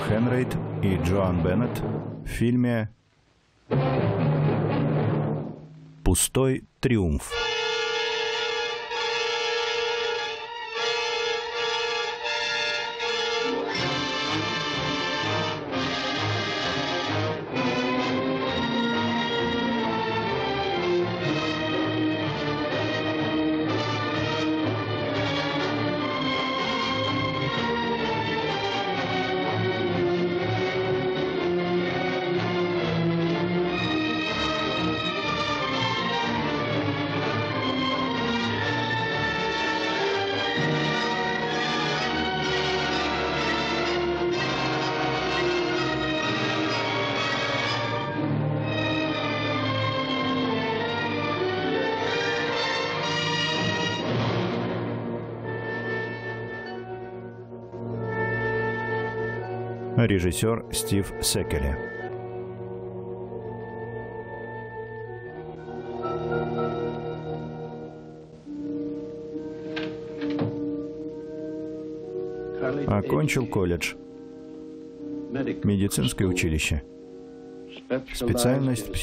Хенрейд и Джоан Беннет в фильме «Пустой триумф». Режиссер Стив Секели. Окончил колледж, медицинское училище, специальность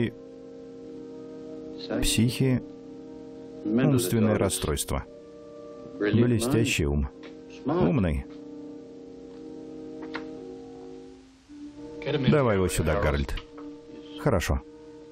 умственное расстройство. Блестящий ум. Умный. Давай его сюда, Гарольд. Хорошо.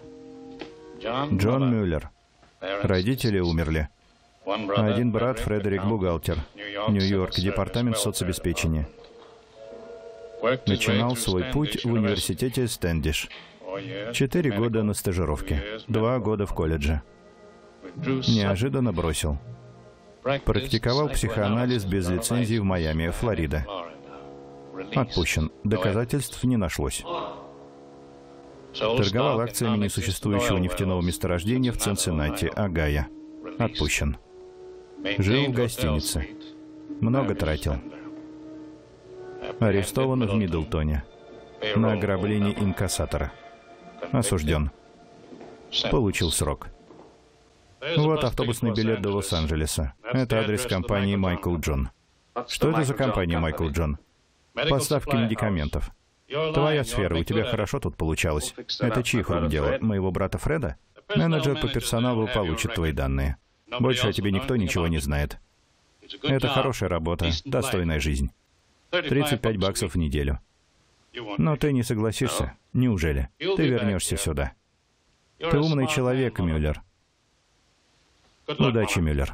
Джон Мюллер. Родители умерли. Один брат, Фредерик, бухгалтер. Нью-Йорк, департамент соцобеспечения. Начинал свой путь в университете Стэндиш. 4 года на стажировке. 2 года в колледже. Неожиданно бросил. Практиковал психоанализ без лицензии в Майами, Флорида. Отпущен. Доказательств не нашлось. Торговал акциями несуществующего нефтяного месторождения в Цинциннати, Огайо. Отпущен. Жил в гостинице. Много тратил. Арестован в Миддлтоне. На ограбление инкассатора. Осужден. Получил срок. Вот автобусный билет до Лос-Анджелеса. Это адрес компании Майкл Джон. Что это за компания Майкл Джон? Поставки медикаментов. Твоя сфера, у тебя хорошо тут получалось. Это чьих рук дело? Моего брата Фреда? Менеджер по персоналу получит твои данные. Больше о тебе никто ничего не знает. Это хорошая работа, достойная жизнь. $35 в неделю. Но ты не согласишься. Неужели? Ты вернешься сюда. Ты умный человек, Мюллер. Удачи, Мюллер.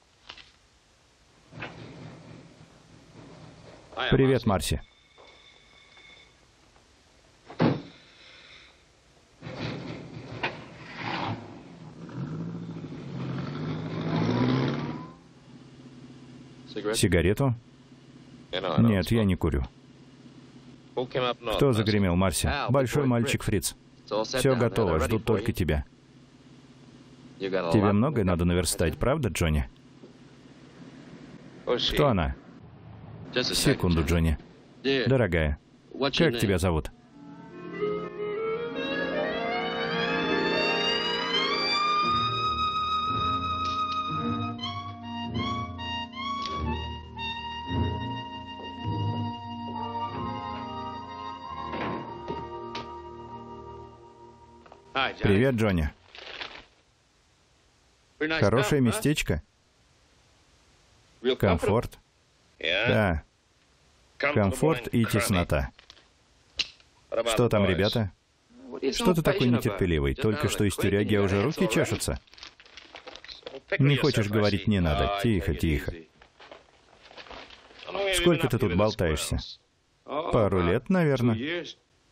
Привет, Марси. Сигарету? Нет, я не курю. Кто загремел, Марси? Большой мальчик Фриц. Все готово, ждут только тебя. Тебе многое надо наверстать, правда, Джонни? Кто она? Секунду, Джонни. Дорогая, как тебя зовут? Привет, Джонни. Хорошее местечко? Комфорт? Да. Комфорт и теснота. Что там, ребята? Что ты такой нетерпеливый? Только что из тюряги, а уже руки чешутся? Не хочешь говорить, не надо. Тихо, тихо. Сколько ты тут болтаешься? Пару лет, наверное.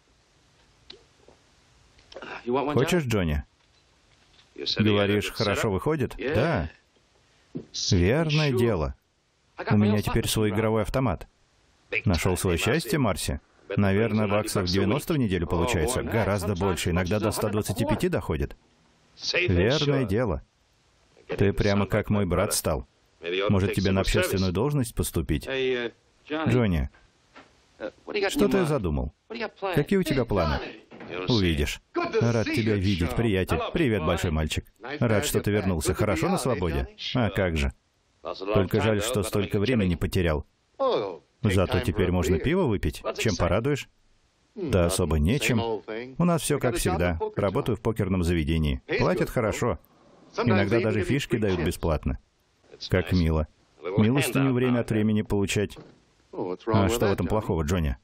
Хочешь, Джонни? Говоришь, хорошо выходит? Да. Верное дело. У меня теперь свой игровой автомат. Нашел свое счастье, Марси? Наверное, баксов 90 в неделю получается. Гораздо больше. Иногда до 125 доходит. Верное дело. Ты прямо как мой брат стал. Может, тебе на общественную должность поступить? Джонни, что ты задумал? Какие у тебя планы? Увидишь. Рад тебя видеть, приятель. Привет, большой мальчик. Рад, что ты вернулся. Хорошо на свободе? А как же. Только жаль, что столько времени потерял. Зато теперь можно пиво выпить. Чем порадуешь? Да особо нечем. У нас все как всегда. Работаю в покерном заведении. Платят хорошо. Иногда даже фишки дают бесплатно. Как мило. Милостыню время от времени получать. А что в этом плохого, Джонни?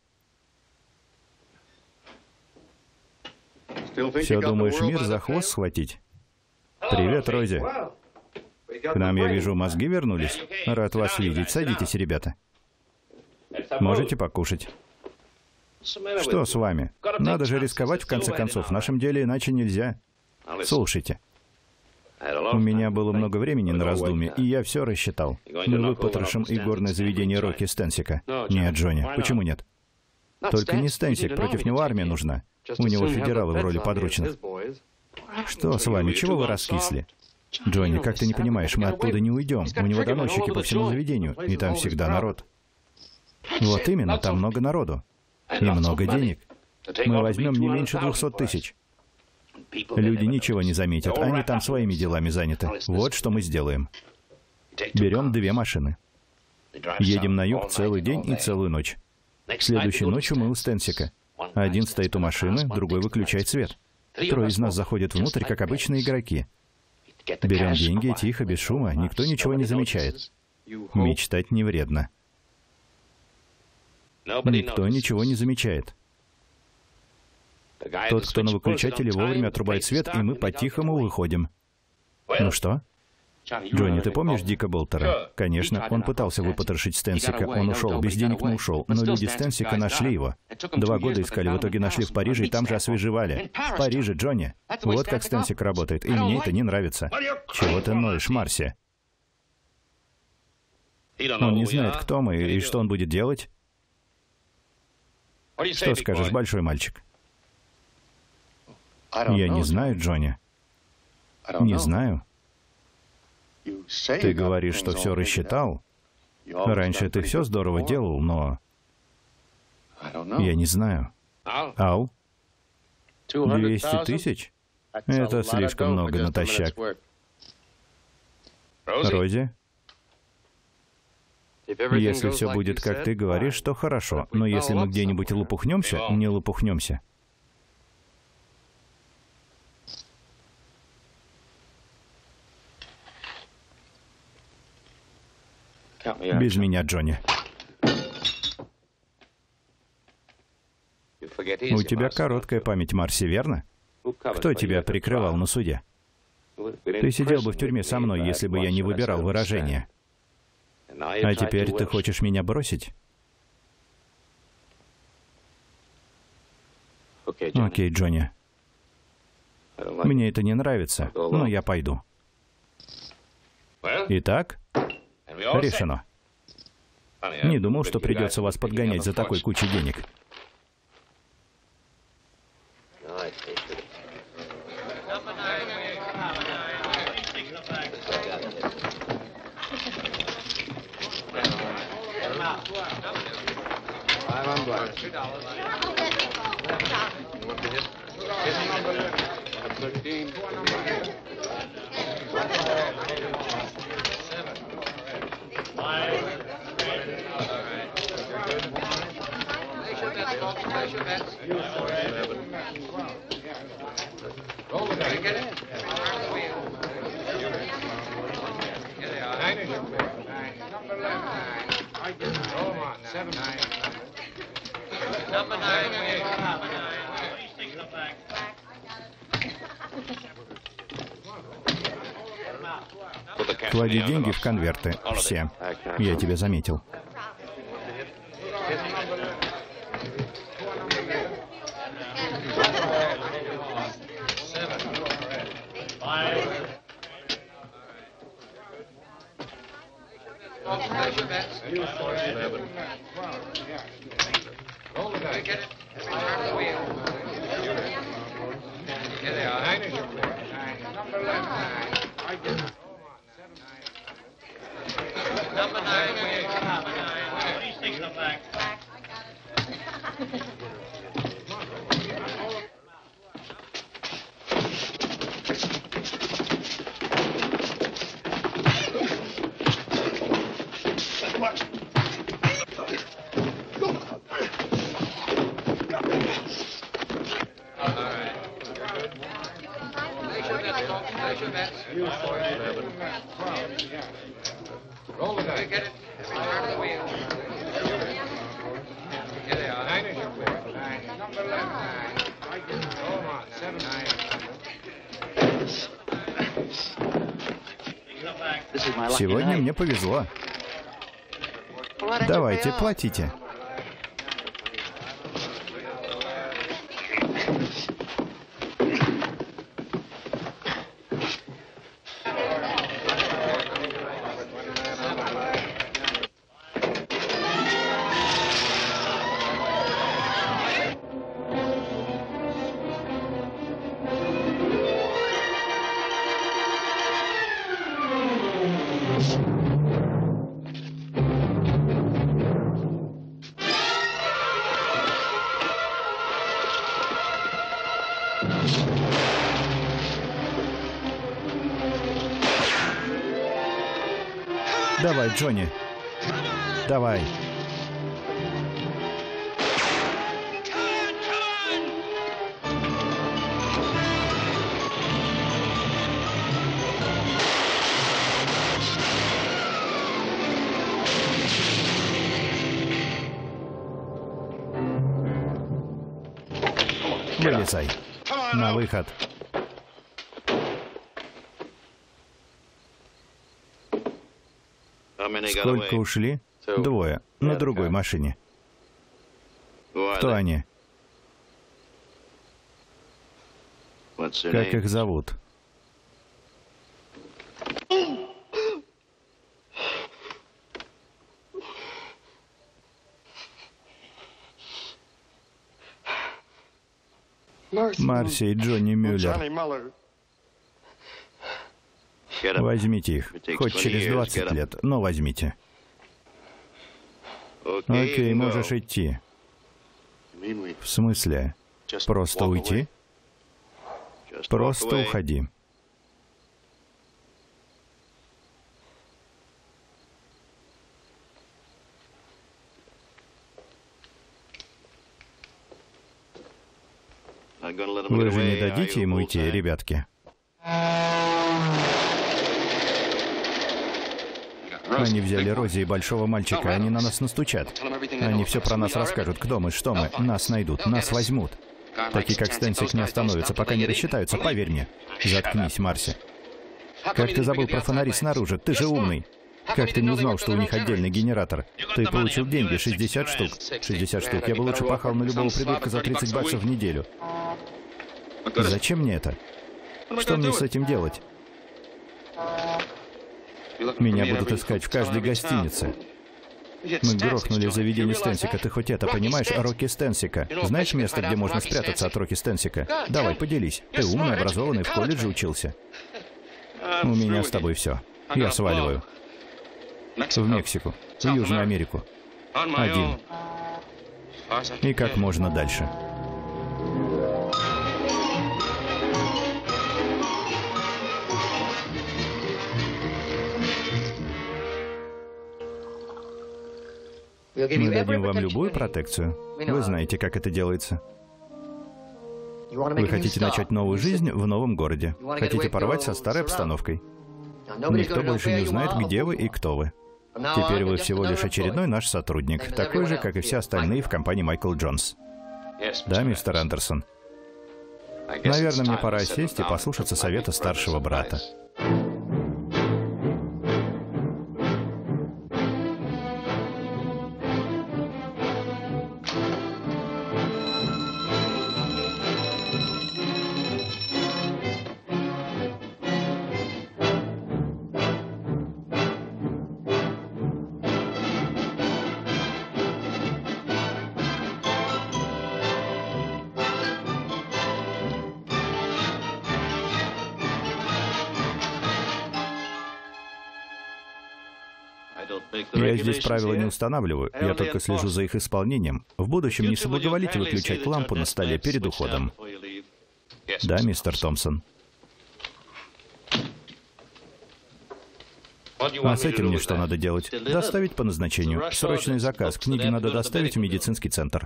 Все думаешь, мир за хвост схватить? Привет, Рози. К нам, я вижу, мозги вернулись. Рад вас видеть. Садитесь, ребята. Можете покушать. Что с вами? Надо же рисковать, в конце концов. В нашем деле иначе нельзя. Слушайте. У меня было много времени на раздумье, и я все рассчитал. Мы выпотрошим игорное заведение Рокки Стенсика. Нет, Джонни, почему нет? Только не Стенсик, против него армия нужна. У него федералы в роли подручных. Что с вами? Чего вы раскисли? Джонни, как ты не понимаешь, мы оттуда не уйдем. У него доносчики по всему заведению, и там всегда народ. Вот именно, там много народу. И много денег. Мы возьмем не меньше 200 тысяч. Люди ничего не заметят, они там своими делами заняты. Вот что мы сделаем. Берем 2 машины. Едем на юг целый день и целую ночь. Следующей ночью мы у Стенсика. Один стоит у машины, другой выключает свет. 3 из нас заходят внутрь, как обычные игроки. Берем деньги, тихо, без шума, никто ничего не замечает. Мечтать не вредно. Никто ничего не замечает. Тот, кто на выключателе, вовремя отрубает свет, и мы по-тихому выходим. Ну что? Джонни, ты помнишь Дика Болтера? Конечно, он пытался выпотрошить Стенсика. Он ушел, без денег, но ушел. Но люди Стенсика нашли его. 2 года искали, в итоге нашли в Париже, и там же освежевали. В Париже, Джонни. Вот как Стенсик работает, и мне это не нравится. Чего ты ноешь, Марси? Он не знает, кто мы, и что он будет делать. Что скажешь, большой мальчик? Я не знаю, Джонни. Не знаю. Ты говоришь, что все рассчитал. Раньше ты все здорово делал, но... Я не знаю. Ау? 200 тысяч? Это слишком много натощак. Рози? Если все будет, как ты говоришь, то хорошо. Но если мы где-нибудь лопухнемся, не лопухнемся. Без меня, Джонни. У тебя короткая память, Марси, верно? Кто тебя прикрывал на суде? Ты сидел бы в тюрьме со мной, если бы я не выбирал выражения. А теперь ты хочешь меня бросить? Окей, Джонни. Мне это не нравится, но я пойду. Итак, решено. Не думал, что придется вас подгонять за такой кучей денег. Клади деньги в конверты. Все. Я тебя заметил. Сегодня мне повезло. Давайте, платите. Давай, Джонни. Давай. Вылезай. На выход. Сколько ушли? 2. На другой машине. Кто они? Как их зовут? Марси и Джонни Мюллер. Возьмите их. Хоть через 20 лет, но возьмите. Окей, можешь идти. В смысле? Просто уйти? Просто уходи. Вы же не дадите ему уйти, ребятки? Они взяли Рози и большого мальчика, они на нас настучат. Они все про нас расскажут, кто мы, что мы. Нас найдут, нас возьмут. Такие, как Стенсик, не остановятся, пока не рассчитаются, поверь мне. Заткнись, Марси. Как ты забыл про фонари снаружи? Ты же умный. Как ты не узнал, что у них отдельный генератор? Ты получил деньги, 60 штук. 60 штук. Я бы лучше пахал на любого придурка за 30 баксов в неделю. Зачем мне это? Что мне с этим делать? Меня будут искать в каждой гостинице. Мы грохнули заведение Стенсика. Ты хоть это понимаешь? Рокки Стенсика. Знаешь место, где можно спрятаться от Рокки Стенсика? Давай, поделись. Ты умный, образованный, в колледже учился. У меня с тобой все. Я сваливаю. В Мексику. В Южную Америку. Один. И как можно дальше. Мы дадим вам любую протекцию. Вы знаете, как это делается. Вы хотите начать новую жизнь в новом городе. Хотите порвать со старой обстановкой. Никто больше не узнает, где вы и кто вы. Теперь вы всего лишь очередной наш сотрудник, такой же, как и все остальные в компании Майкл Джонс. Да, мистер Андерсон? Наверное, мне пора сесть и послушаться совета старшего брата. Я здесь правила не устанавливаю, я только слежу за их исполнением. В будущем не соблаговолите выключать лампу на столе перед уходом. Да, мистер Томпсон? А с этим мне что надо делать? Доставить по назначению. Срочный заказ. Книги надо доставить в медицинский центр.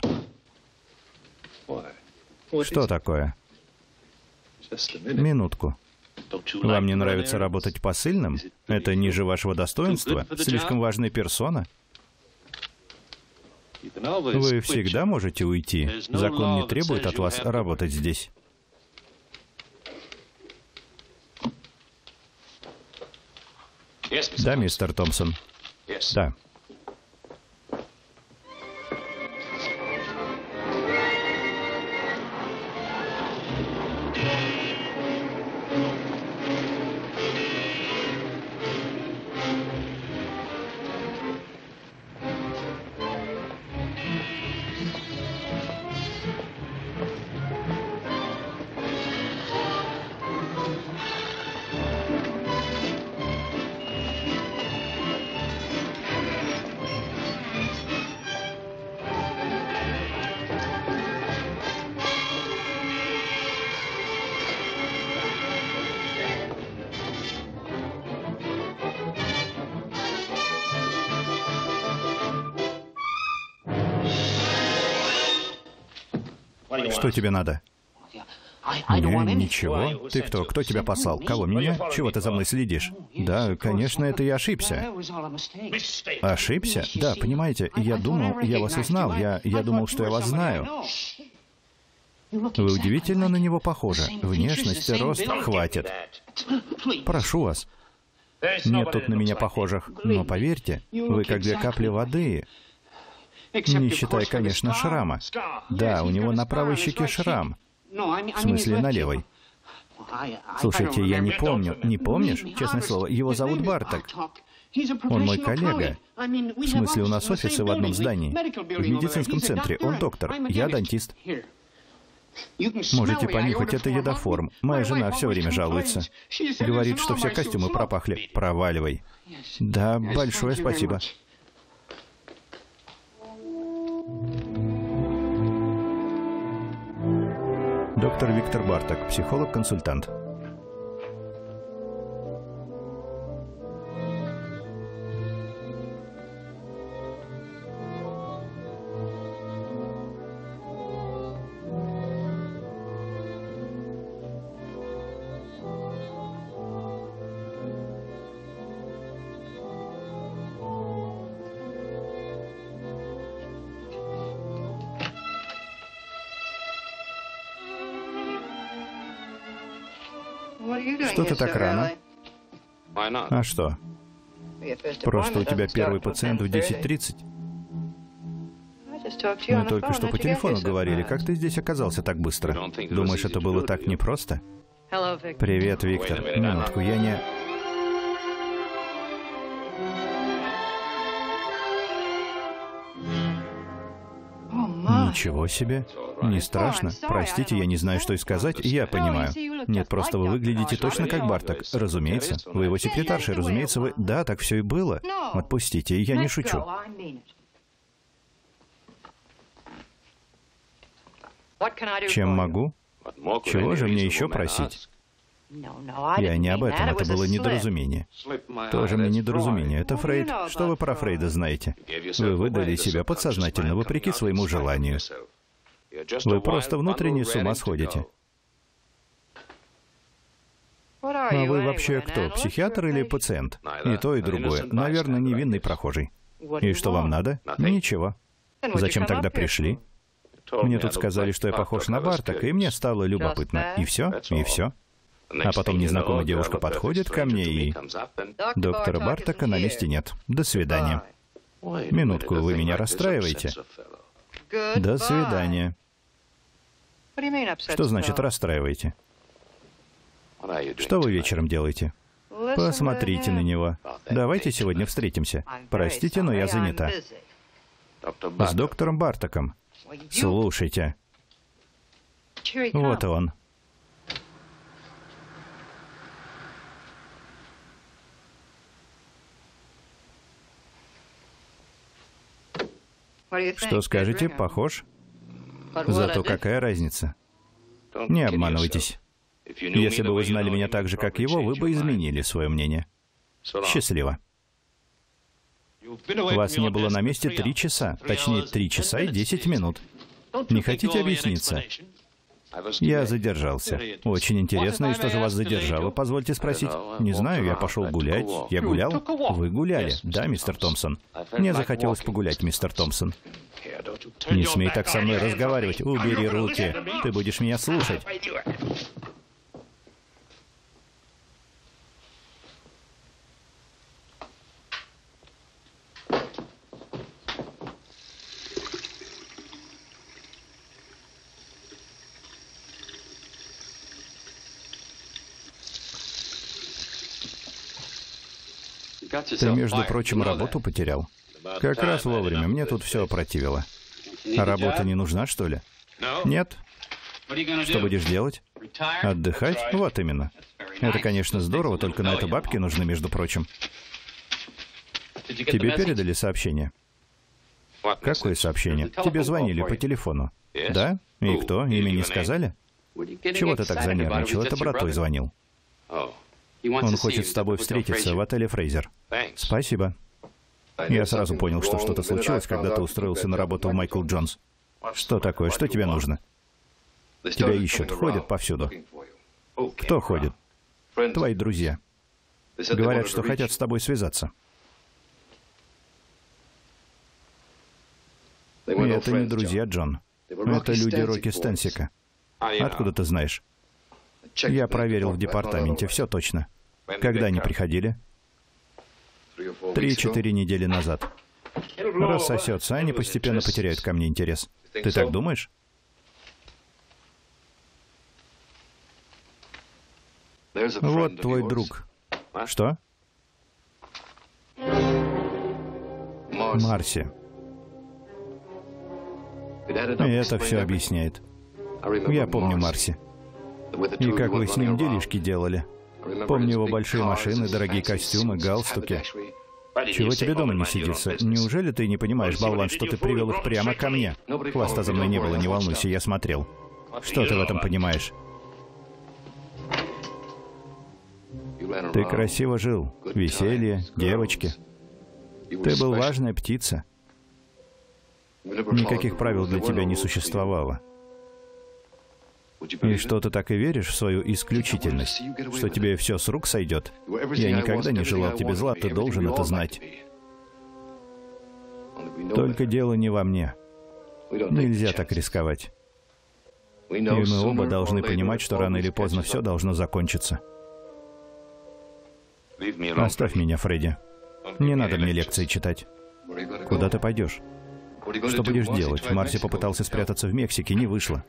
Что такое? Минутку. Вам не нравится работать посыльным? Это ниже вашего достоинства? Слишком важная персона? Вы всегда можете уйти. Закон не требует от вас работать здесь. Да, мистер Томпсон? Да. Что тебе надо? Ничего. Ты кто? Кто тебя послал? Кого? Меня? Чего ты за мной следишь? Да, конечно, это я ошибся. Ошибся? Да, понимаете, я думал, я вас узнал. Я думал, что я вас знаю. Вы удивительно на него похожи. Внешность, рост. Хватит. Прошу вас. Нет тут на меня похожих. Но поверьте, вы как две капли воды. Не считая, конечно, шрама. Да, у него на правой щеке шрам. В смысле, на левой. Слушайте, я не помню. Не помнишь? Честное слово, его зовут Барток. Он мой коллега. В смысле, у нас офисы в одном здании. В медицинском центре. Он доктор. Я дантист. Можете понюхать, это йодоформ. Моя жена все время жалуется. Говорит, что все костюмы пропахли. Проваливай. Да, большое спасибо. Доктор Виктор Барток, психолог-консультант. Что ты так рано? А что? Просто у тебя первый пациент в 10:30. Мы только что по телефону говорили. Как ты здесь оказался так быстро? Думаешь, это было так непросто? Привет, Виктор. Минутку, я не... Ничего себе. Не страшно. Простите, я не знаю, что и сказать. Я понимаю. Нет, просто вы выглядите точно как Барток. Разумеется. Вы его секретарша, разумеется, вы... Да, так все и было. Отпустите, я не шучу. Чем могу? Чего же мне еще просить? Я не об этом, это было недоразумение. Тоже мне недоразумение. Это Фрейд. Что вы про Фрейда знаете? Вы выдали себя подсознательно, вопреки своему желанию. Вы просто внутренне с ума сходите. А вы вообще кто, психиатр или пациент? И то, и другое. Наверное, невинный прохожий. И что вам надо? Ничего. Зачем тогда пришли? Мне тут сказали, что я похож на Бартока, и мне стало любопытно. И все? И все? А потом незнакомая девушка подходит ко мне и... Доктора Бартока на месте нет. До свидания. Минутку, вы меня расстраиваете? До свидания. Что значит расстраиваете? Что вы вечером делаете? Посмотрите на него. Давайте сегодня встретимся. Простите, но я занята. С доктором Бартоком. Слушайте. Вот он. Что скажете, похож? Зато какая разница? Не обманывайтесь. Если бы вы знали меня так же, как его, вы бы изменили свое мнение. Счастливо. Вас не было на месте 3 часа. Точнее, 3 часа и 10 минут. Не хотите объясниться? Я задержался. Очень интересно, и что же вас задержало, позвольте спросить? Не знаю, я пошел гулять. Я гулял? Вы гуляли? Да, мистер Томпсон. Мне захотелось погулять, мистер Томпсон. Не смей так со мной разговаривать. Убери руки. Ты будешь меня слушать. Ты, между прочим, работу потерял. Как раз вовремя. Мне тут все опротивило. А работа не нужна, что ли? Нет. Что будешь делать? Отдыхать? Вот именно. Это, конечно, здорово, только на это бабки нужны, между прочим. Тебе передали сообщение? Какое сообщение? Тебе звонили по телефону. Да? И кто? Имя не сказали? Чего ты так занервничал? Это брат твой звонил. Он хочет с тобой встретиться в отеле «Фрейзер». Спасибо. Я сразу понял, что что-то случилось, когда ты устроился на работу в Майкл Джонс. Что такое? Что тебе нужно? Тебя ищут, ходят повсюду. Кто ходит? Твои друзья. Говорят, что хотят с тобой связаться. И это не друзья, Джон. Это люди Рокки Стенсика. Откуда ты знаешь? Я проверил в департаменте, все точно. Когда они приходили? 3-4 недели назад. Рассосется, они постепенно потеряют ко мне интерес. Ты так думаешь? Вот твой друг. Что? Марси. И это все объясняет. Я помню Марси. И как вы с ним делишки делали. Помню его большие машины, дорогие костюмы, галстуки. Чего тебе дома не сидится? Неужели ты не понимаешь, болван, что ты привел их прямо ко мне? Хвоста за мной не было, не волнуйся, я смотрел. Что ты в этом понимаешь? Ты красиво жил. Веселье, девочки. Ты был важная птица. Никаких правил для тебя не существовало. И что ты так и веришь в свою исключительность, что тебе все с рук сойдет? Я никогда не желал тебе зла, ты должен это знать. Только дело не во мне. Нельзя так рисковать. И мы оба должны понимать, что рано или поздно все должно закончиться. Оставь меня, Фредди. Не надо мне лекции читать. Куда ты пойдешь? Что будешь делать? Марси попытался спрятаться в Мексике, не вышло.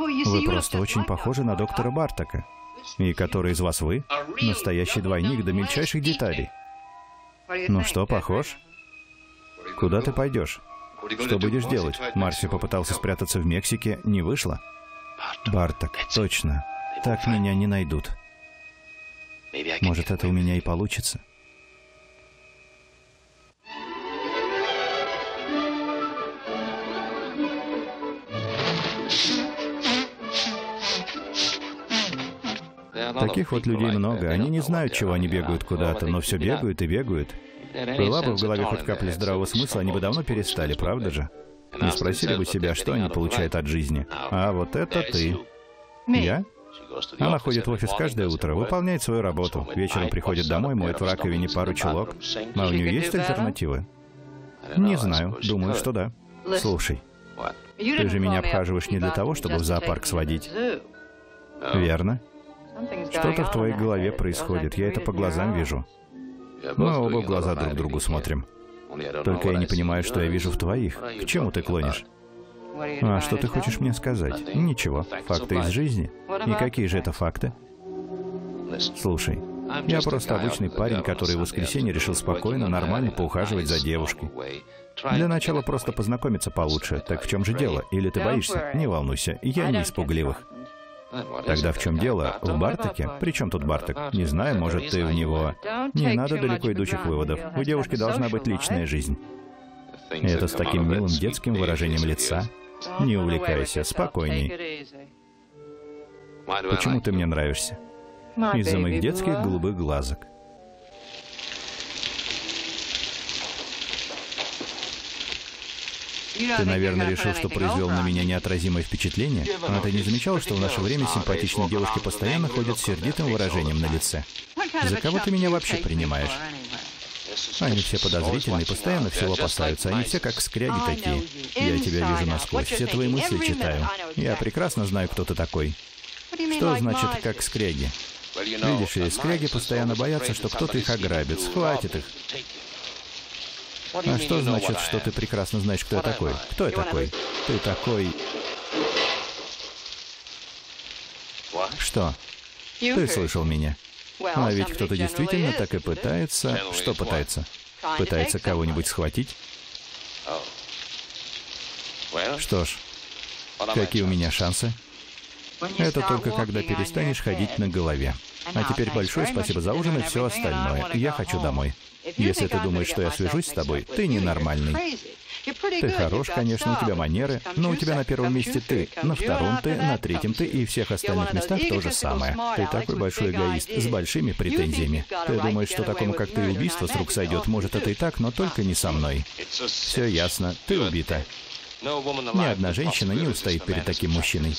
Вы просто очень похожи на доктора Бартака. И который из вас вы? Настоящий двойник до мельчайших деталей. Ну что, похож? Куда ты пойдешь? Что будешь делать? Марси попытался спрятаться в Мексике, не вышло. Бартак, точно. Так меня не найдут. Может, это у меня и получится? Таких вот людей много. Они не знают, чего они бегают куда-то, но все бегают и бегают. Была бы в голове хоть капля здравого смысла, они бы давно перестали, правда же? Не спросили бы себя, что они получают от жизни. А вот это ты. Я? Она ходит в офис каждое утро, выполняет свою работу. Вечером приходит домой, моет в раковине пару чулок. А у нее есть альтернативы? Не знаю. Думаю, что да. Слушай, ты же меня обхаживаешь не для того, чтобы в зоопарк сводить. Верно? Что-то в твоей голове происходит, я это по глазам вижу. Мы оба в глаза друг другу смотрим. Только я не понимаю, что я вижу в твоих. К чему ты клонишь? А что ты хочешь мне сказать? Ничего. Факты из жизни. И какие же это факты? Слушай, я просто обычный парень, который в воскресенье решил спокойно, нормально поухаживать за девушкой. Для начала просто познакомиться получше. Так в чем же дело? Или ты боишься? Не волнуйся, я не из пугливых. Тогда в чем дело? В Бартаке? При чем тут Бартак? Не знаю, может, ты в него... Не надо далеко идущих выводов. У девушки должна быть личная жизнь. И это с таким милым детским выражением лица. Не увлекайся, спокойней. Почему ты мне нравишься? Из-за моих детских голубых глазок. Ты, наверное, решил, что произвел на меня неотразимое впечатление? А ты не замечал, что в наше время симпатичные девушки постоянно ходят с сердитым выражением на лице? За кого ты меня вообще принимаешь? Они все подозрительные, постоянно всего опасаются. Они все как скряги такие. Я тебя вижу насквозь, все твои мысли читаю. Я прекрасно знаю, кто ты такой. Что значит «как скряги»? Видишь ли, скряги постоянно боятся, что кто-то их ограбит, схватит их. А что значит, что ты прекрасно знаешь, кто я такой? Кто я такой? Ты такой... Что? Ты слышал меня? А ведь кто-то действительно так и пытается... Что пытается? Пытается кого-нибудь схватить? Что ж, какие у меня шансы? Это только когда перестанешь ходить на голове. А теперь большое спасибо за ужин и все остальное. Я хочу домой. Если ты думаешь, что я свяжусь с тобой, ты ненормальный. Ты хорош, конечно, у тебя манеры, но у тебя на первом месте ты, на втором ты, на третьем ты, и в всех остальных местах то же самое. Ты такой большой эгоист, с большими претензиями. Ты думаешь, что такому, как ты, убийство с рук сойдет. Может, это и так, но только не со мной. Все ясно, ты убита. Ни одна женщина не устоит перед таким мужчиной.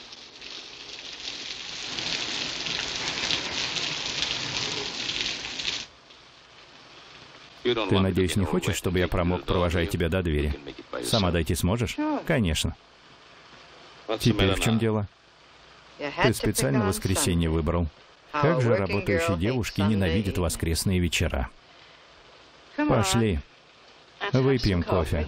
Ты, надеюсь, не хочешь, чтобы я промок, провожая тебя до двери? Сама дойти сможешь? Конечно. Теперь в чем дело? Ты специально воскресенье выбрал. Как же работающие девушки ненавидят воскресные вечера. Пошли. Выпьем кофе.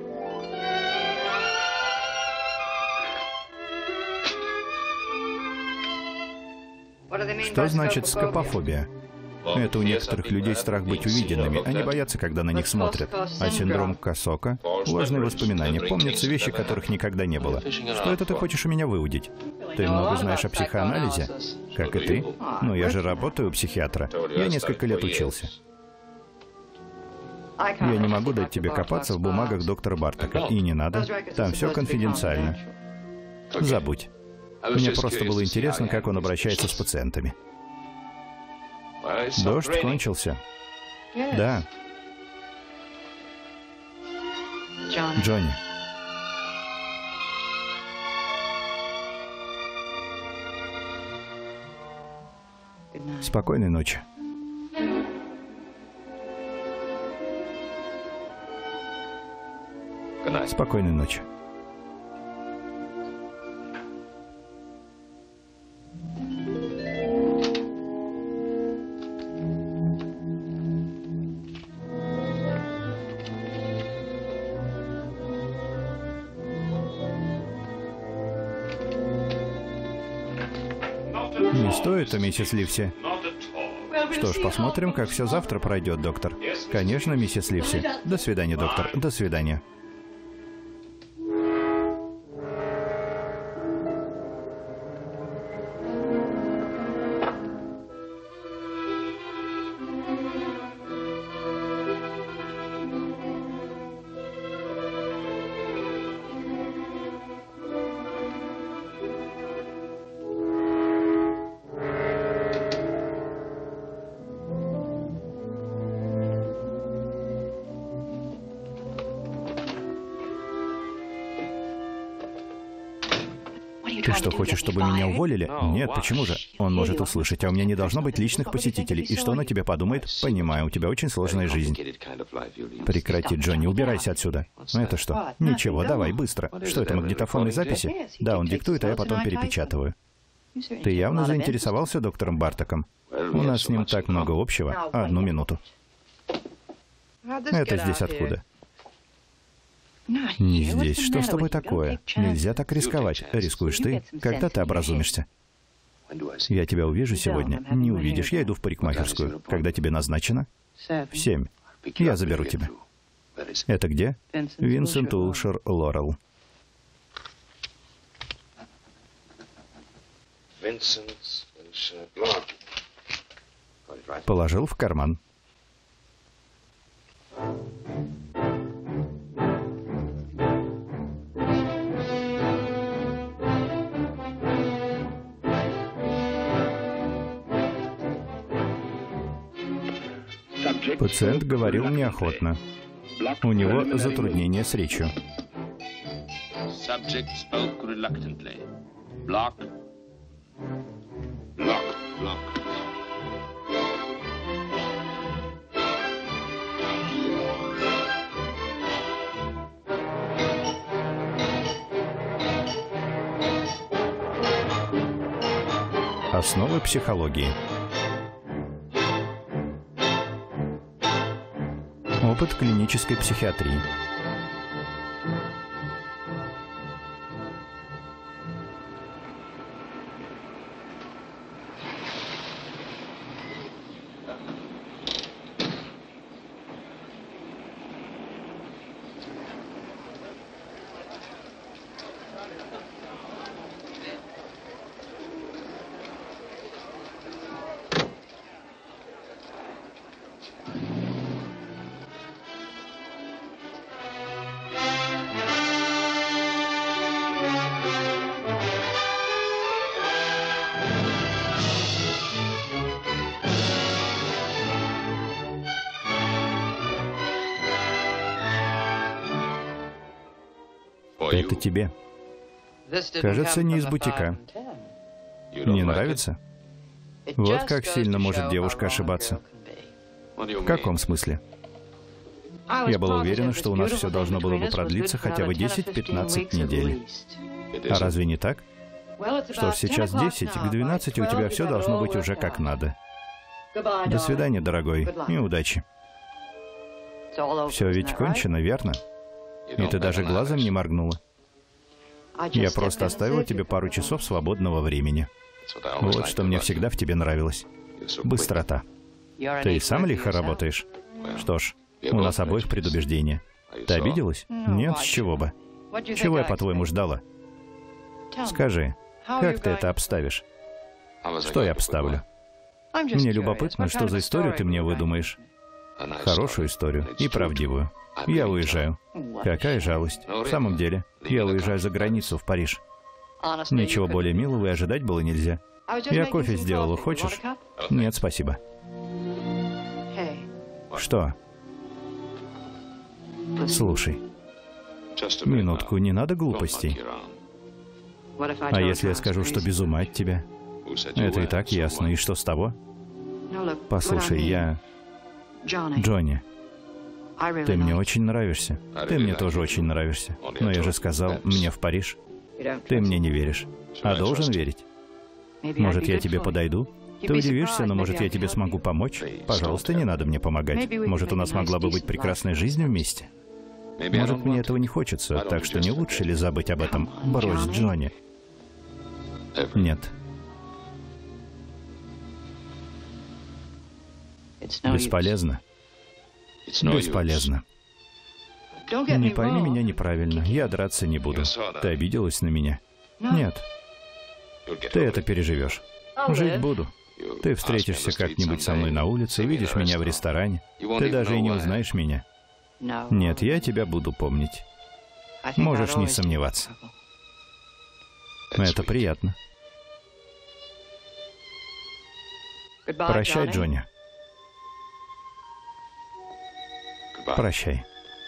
Что значит скопофобия? Это у некоторых людей страх быть увиденными. Они боятся, когда на них смотрят. А синдром Косока — ложные воспоминания. Помнятся вещи, которых никогда не было. Что это ты хочешь у меня выудить? Ты много знаешь о психоанализе? Как и ты? Ну, я же работаю у психиатра. Я несколько лет учился. Я не могу дать тебе копаться в бумагах доктора Бартака. И не надо. Там все конфиденциально. Забудь. Мне просто было интересно, как он обращается с пациентами. Дождь кончился. Да. Джонни. Спокойной ночи. Спокойной ночи. стоит, миссис Ливси. Что ж, посмотрим, как все завтра пройдет, доктор. Конечно, миссис Ливси. До свидания, доктор. До свидания. Ты что, хочешь, чтобы меня уволили? Нет, почему же? Он может услышать, а у меня не должно быть личных посетителей. И что он о тебе подумает? Понимаю, у тебя очень сложная жизнь. Прекрати, Джонни, убирайся отсюда. Это что? Ничего, давай, быстро. Что это, магнитофонные записи? Да, он диктует, а я потом перепечатываю. Ты явно заинтересовался доктором Бартоком? У нас с ним так много общего. 1 минуту. Это здесь откуда? Не здесь. Что с тобой такое? Нельзя так рисковать. Рискуешь ты, когда ты образумишься. Я тебя увижу сегодня. Не увидишь. Я иду в парикмахерскую. Когда тебе назначено? В 7. Я заберу тебя. Это где? Винсент Улшер Лорел. Положил в карман. Пациент говорил неохотно. У него затруднение с речью. Основы психологии. Опыт клинической психиатрии. Это тебе. Кажется, не из бутика. Не нравится? Вот как сильно может девушка ошибаться. В каком смысле? Я была уверена, что у нас все должно было бы продлиться хотя бы 10-15 недель. А разве не так? Что ж, сейчас 10, к 12 у тебя все должно быть уже как надо. До свидания, дорогой, и удачи. Все ведь кончено, верно? И ты даже глазом не моргнула. Я просто оставила тебе пару часов свободного времени. Вот что мне всегда в тебе нравилось. Быстрота. Ты сам лихо работаешь? Что ж, у нас обоих предубеждения. Ты обиделась? Нет, с чего бы. Чего я, по-твоему, ждала? Скажи, как ты это обставишь? Что я обставлю? Мне любопытно, что за историю ты мне выдумаешь. Хорошую историю и правдивую. Я уезжаю. Какая жалость. В самом деле, я уезжаю за границу, в Париж. Ничего более милого и ожидать было нельзя. Я кофе сделала, хочешь? Нет, спасибо. Что? Слушай, минутку, не надо глупостей. А если я скажу, что без ума от тебя? Это и так ясно. И что с того? Послушай, я... Джонни, ты мне очень нравишься. Ты мне тоже очень нравишься. Но я же сказал, мне в Париж. Ты мне не веришь. А должен верить. Может, я тебе подойду? Ты удивишься, но может, я тебе смогу помочь? Пожалуйста, не надо мне помогать. Может, у нас могла бы быть прекрасная жизнь вместе? Может, мне этого не хочется, так что не лучше ли забыть об этом? Брось, Джонни. Нет. Бесполезно. Бесполезно. Не пойми меня неправильно. Я драться не буду. Ты обиделась на меня? Нет. Ты это переживешь. Жить буду. Ты встретишься как-нибудь со мной на улице, видишь меня в ресторане. Ты даже и не узнаешь меня. Нет, я тебя буду помнить. Можешь не сомневаться. Это приятно. Прощай, Джонни. Прощай.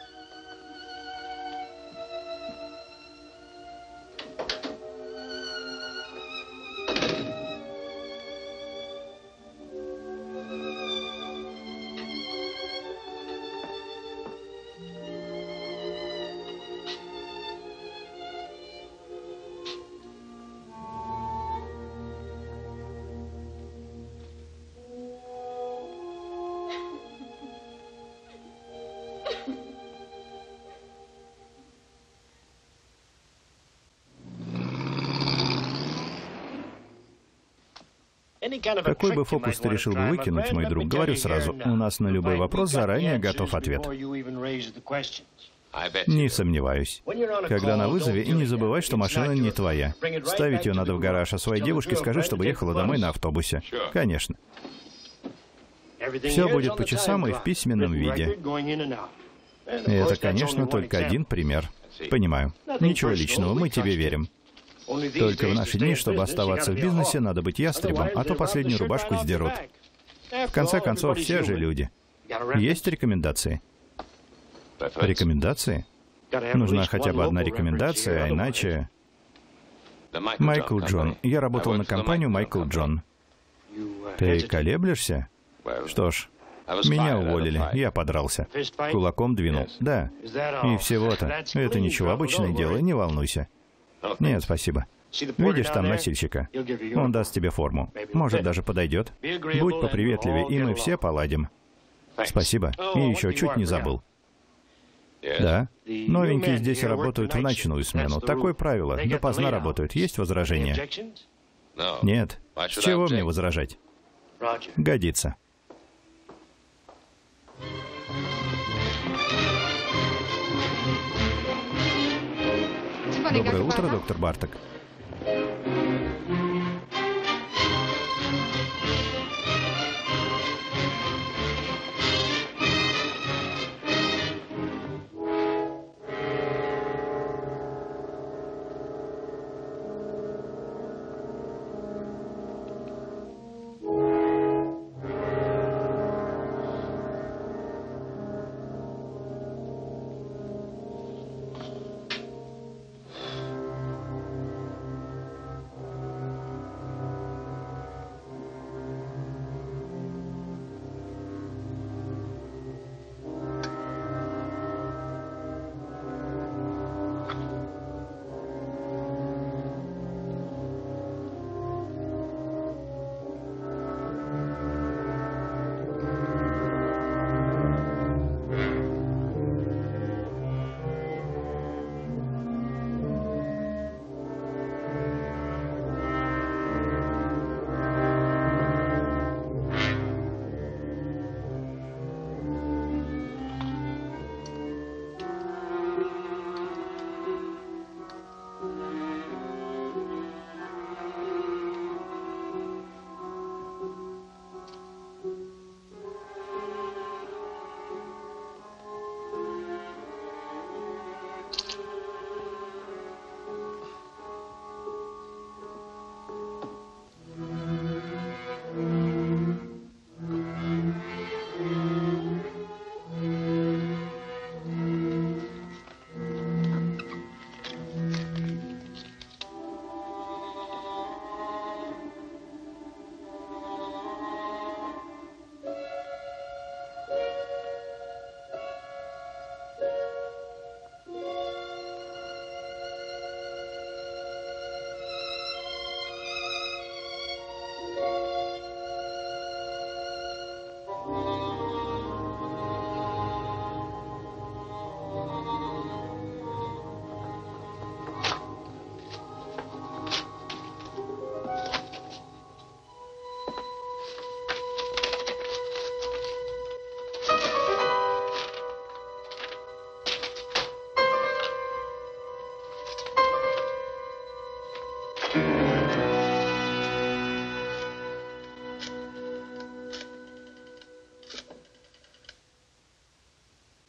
Какой бы фокус ты решил бы выкинуть, мой друг, говорю сразу, у нас на любой вопрос заранее готов ответ. Не сомневаюсь. Когда на вызове, и не забывай, что машина не твоя. Ставить ее надо в гараж, а своей девушке скажи, чтобы ехала домой на автобусе. Конечно. Все будет по часам и в письменном виде. И это, конечно, только один пример. Понимаю. Ничего личного, мы тебе верим. Только в наши дни, чтобы оставаться в бизнесе, надо быть ястребом, а то последнюю рубашку сдерут. В конце концов, все же люди. Есть рекомендации? Рекомендации? Нужна хотя бы одна рекомендация, а иначе... Майкл Джон. Я работал на компанию Майкл Джон. Ты колеблешься? Что ж, меня уволили, я подрался. Кулаком двинул. Да. И всего-то. Это ничего, обычное дело, не волнуйся. Нет, спасибо. Видишь там носильщика? Он даст тебе форму. Может, даже подойдет. Будь поприветливее, и мы все поладим. Спасибо. И еще чуть не забыл. Да. Новенькие здесь работают в ночную смену. Такое правило. Допоздна работают. Есть возражения? Нет. С чего мне возражать? Годится. Доброе утро, доктор Барток.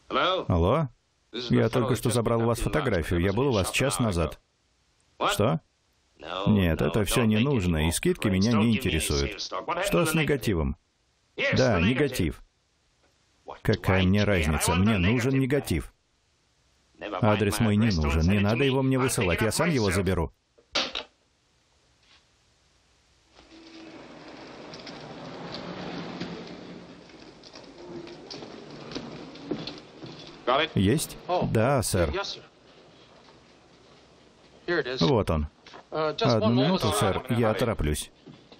Алло? Я только что забрал у вас фотографию. Я был у вас час назад. Что? Нет, это все не нужно, и скидки меня не интересуют. Что с негативом? Да, негатив. Какая мне разница? Мне нужен негатив. Адрес мой не нужен, не надо его мне высылать, я сам его заберу. Есть? Да, сэр. Вот он. Одну минуту, сэр, я тороплюсь.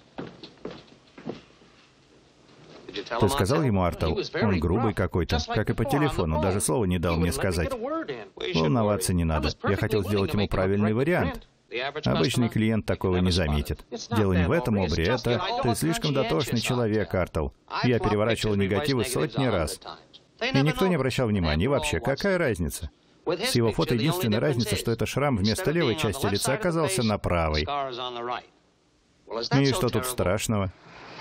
Ты сказал ему, Артел? Он грубый какой-то, как и по телефону, даже слова не дал мне сказать. Волноваться не надо. Я хотел сделать ему правильный вариант. Обычный клиент такого не заметит. Дело не в этом, Обри, это... Ты слишком дотошный человек, Артел. Я переворачивал негативы сотни раз. И никто не обращал внимания. И вообще, какая разница? С его фото единственная разница, что это шрам вместо левой части лица оказался на правой. И что тут страшного?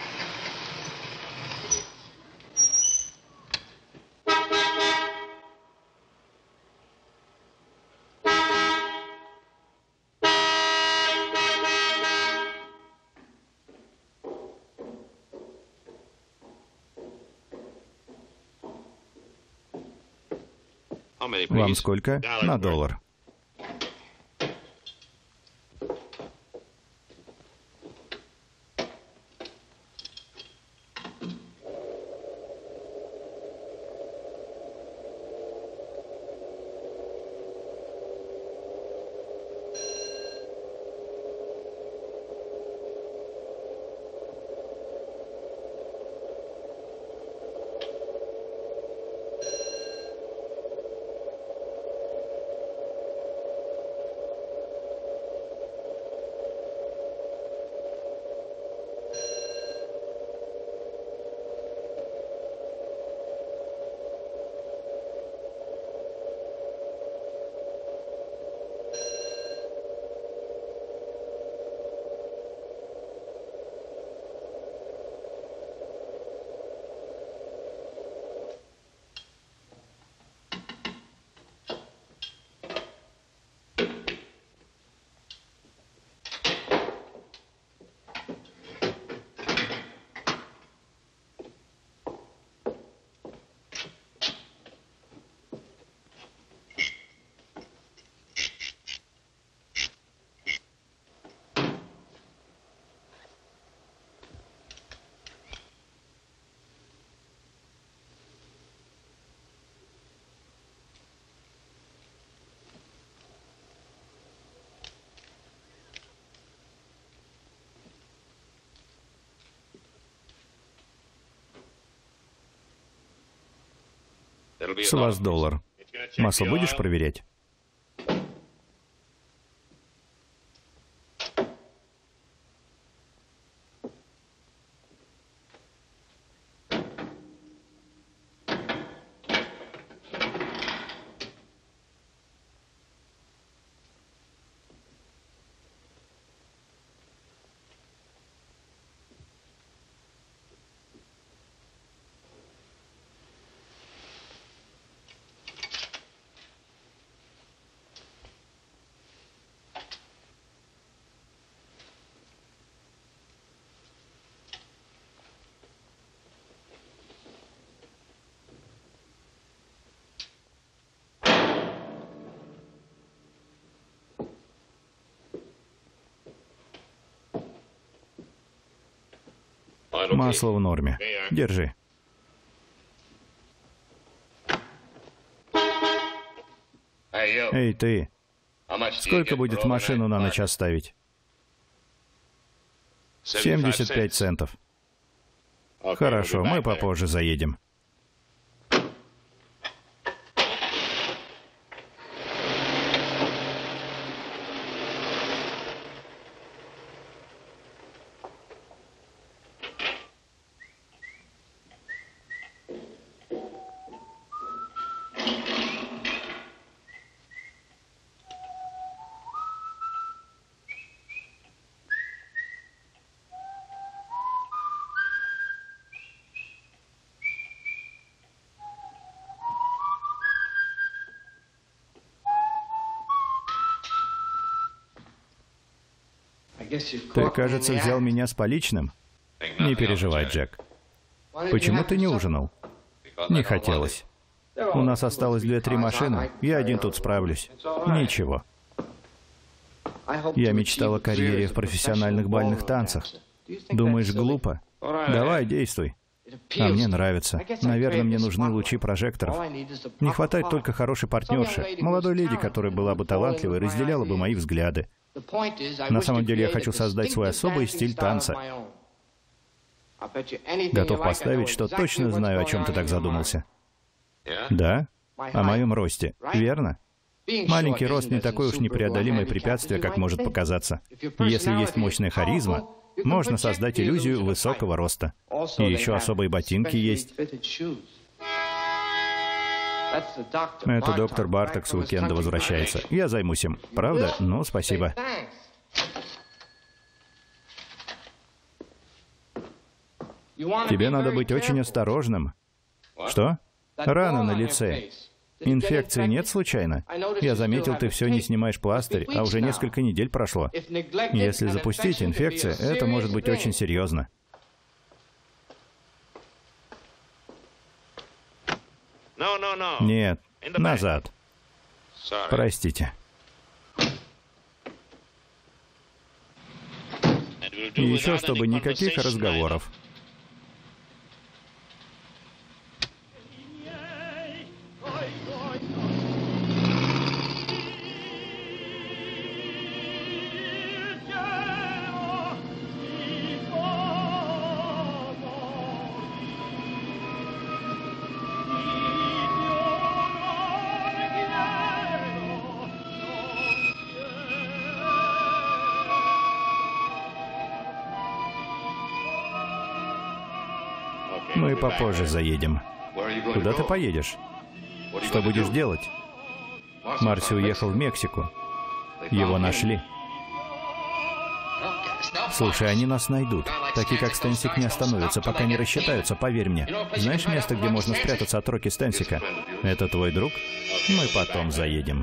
Вам сколько? На $1. С вас $1. Масло будешь проверять? Масло в норме. Держи. Эй, ты. Сколько будет машину на ночь оставить? 75 центов. Хорошо, мы попозже заедем. Ты, кажется, взял меня с поличным? Не переживай, Джек. Почему ты не ужинал? Не хотелось. У нас осталось 2-3 машины. Я один тут справлюсь. Ничего. Я мечтал о карьере в профессиональных бальных танцах. Думаешь, глупо? Давай, действуй. А мне нравится. Наверное, мне нужны лучи прожекторов. Не хватает только хорошей партнерши, молодой леди, которая была бы талантливой и разделяла бы мои взгляды. На самом деле я хочу создать свой особый стиль танца. Готов поставить, что точно знаю, о чем ты так задумался. Да? О моем росте, верно? Маленький рост не такое уж непреодолимое препятствие, как может показаться. Если есть мощная харизма, можно создать иллюзию высокого роста. И еще особые ботинки есть. Это доктор Барток с уикенда возвращается. Я займусь им. Правда? Ну, спасибо. Тебе надо быть очень осторожным. Что? Рана на лице. Инфекции нет случайно? Я заметил, ты все не снимаешь пластырь, а уже несколько недель прошло. Если запустить инфекцию, это может быть очень серьезно. Нет, назад. Простите. И еще, чтобы никаких разговоров. Мы попозже заедем. Куда ты поедешь? Что будешь делать? Марси уехал в Мексику. Его нашли. Слушай, они нас найдут. Такие, как Стэнсик, не остановятся, пока не рассчитаются, поверь мне. Знаешь место, где можно спрятаться от Рокки Стэнсика? Это твой друг? Мы потом заедем.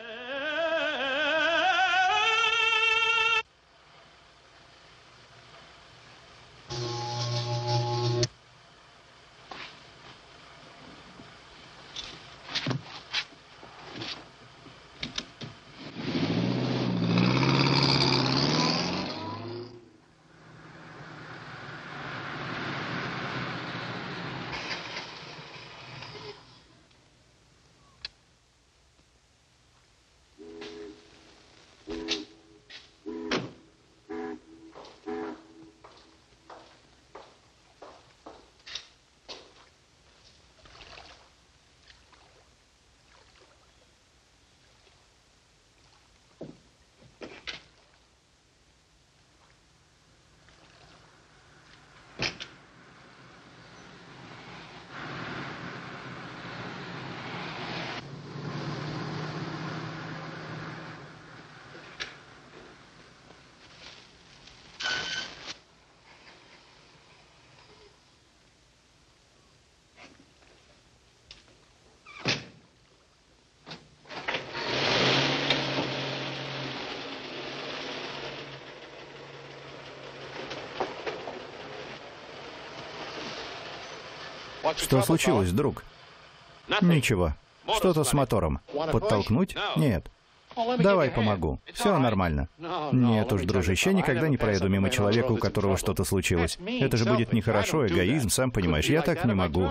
Что случилось, друг? Ничего. Что-то с мотором. Подтолкнуть? Нет. Давай помогу. Все нормально. Нет уж, дружище, я никогда не проеду мимо человека, у которого что-то случилось. Это же будет нехорошо, эгоизм, сам понимаешь. Я так не могу.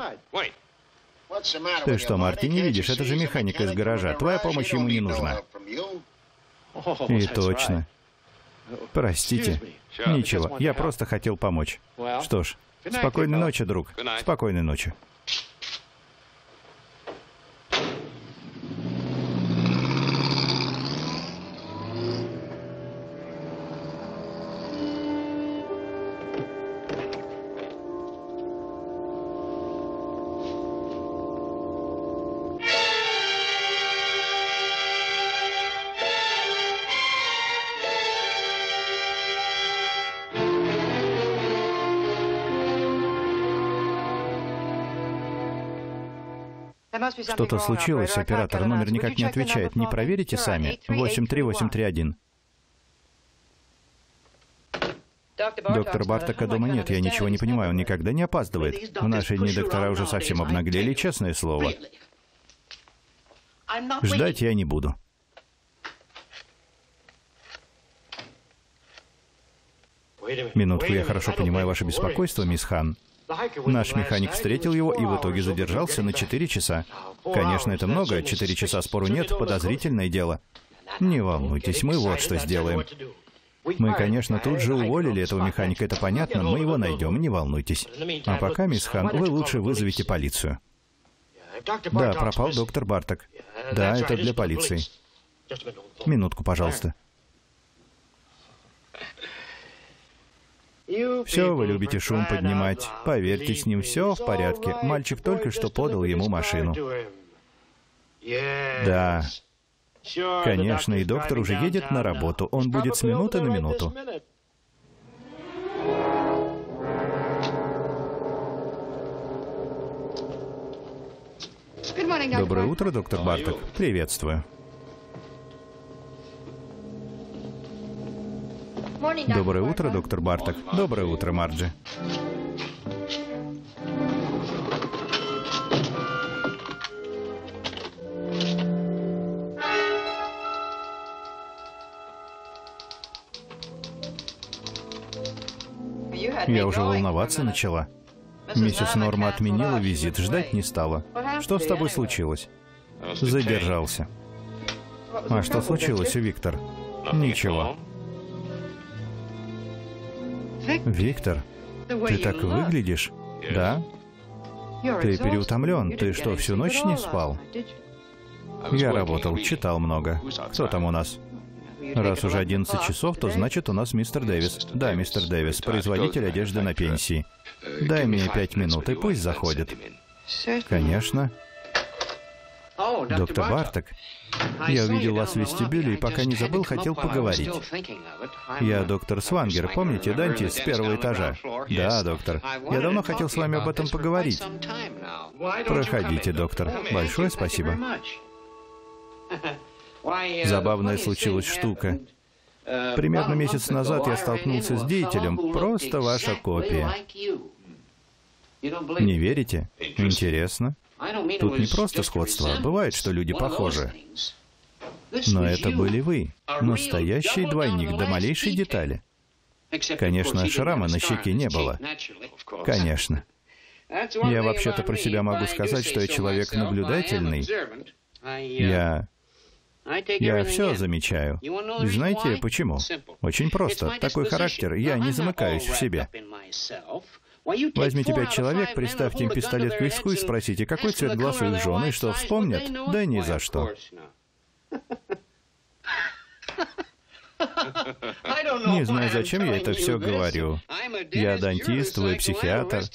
Ты что, Марти, не видишь? Это же механик из гаража. Твоя помощь ему не нужна. И точно. Простите. Ничего, я просто хотел помочь. Что ж, спокойной ночи, друг. Спокойной ночи. Что-то случилось, оператор. Номер никак не отвечает. Не проверите сами? 83831. Доктор Бартака дома нет, я ничего не понимаю, он никогда не опаздывает. В наши дни доктора уже совсем обнаглели, честное слово. Ждать я не буду. Минутку, я хорошо понимаю ваше беспокойство, мисс Хан. Наш механик встретил его и в итоге задержался на 4 часа. Конечно, это много, 4 часа спору нет, подозрительное дело. Не волнуйтесь, мы вот что сделаем. Мы, конечно, тут же уволили этого механика, это понятно, мы его найдем, не волнуйтесь. А пока, мисс Хан, вы лучше вызовите полицию. Да, пропал доктор Бартак. Да, это для полиции. Минутку, пожалуйста. Все, вы любите шум поднимать. Поверьте, с ним все в порядке. Мальчик только что подал ему машину. Да. Конечно, и доктор уже едет на работу. Он будет с минуты на минуту. Доброе утро, доктор Бартак. Приветствую. Доброе утро, доктор Бартак. Доброе утро, Марджи. Я уже волноваться начала. Миссис Норма отменила визит, ждать не стала. Что с тобой случилось? Задержался. А что случилось, Виктор? Ничего. Виктор, ты так выглядишь? Да? Ты переутомлен. Ты что, всю ночь не спал? Я работал, читал много. Кто там у нас? Раз уже 11 часов, то значит у нас мистер Дэвис. Да, мистер Дэвис, производитель одежды на пенсии. Дай мне 5 минут, и пусть заходит. Конечно. Доктор Бартак, я увидел вас в вестибюле и пока не забыл, хотел поговорить. Я доктор Свангер, помните, дантист с 1-го этажа? Да, доктор. Я давно хотел с вами об этом поговорить. Проходите, доктор. Большое спасибо. Забавная случилась штука. Примерно месяц назад я столкнулся с деятелем, просто ваша копия. Не верите? Интересно. Тут не просто сходство. Бывает, что люди похожи. Но это были вы. Настоящий двойник до малейшей детали. Конечно, шрама на щеке не было. Конечно. Я вообще-то про себя могу сказать, что я человек наблюдательный. Я все замечаю. И знаете, почему? Очень просто. Такой характер. Я не замыкаюсь в себе. Возьмите 5 человек, приставьте им пистолет к виску и спросите, какой цвет глаз у их жены, и что, вспомнят? Да ни за что. Не знаю, зачем я это все говорю. Я дантист, вы психиатр.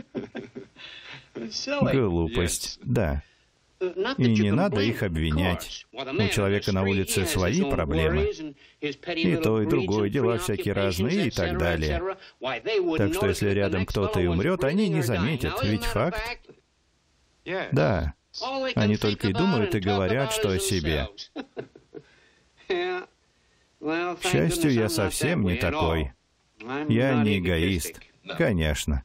Глупость, да. И не надо их обвинять. У человека на улице свои проблемы. И то, и другое, дела всякие разные и так далее. Так что если рядом кто-то и умрет, они не заметят, ведь факт. Да. Они только и думают и говорят, что о себе. К счастью, я совсем не такой. Я не эгоист. Конечно.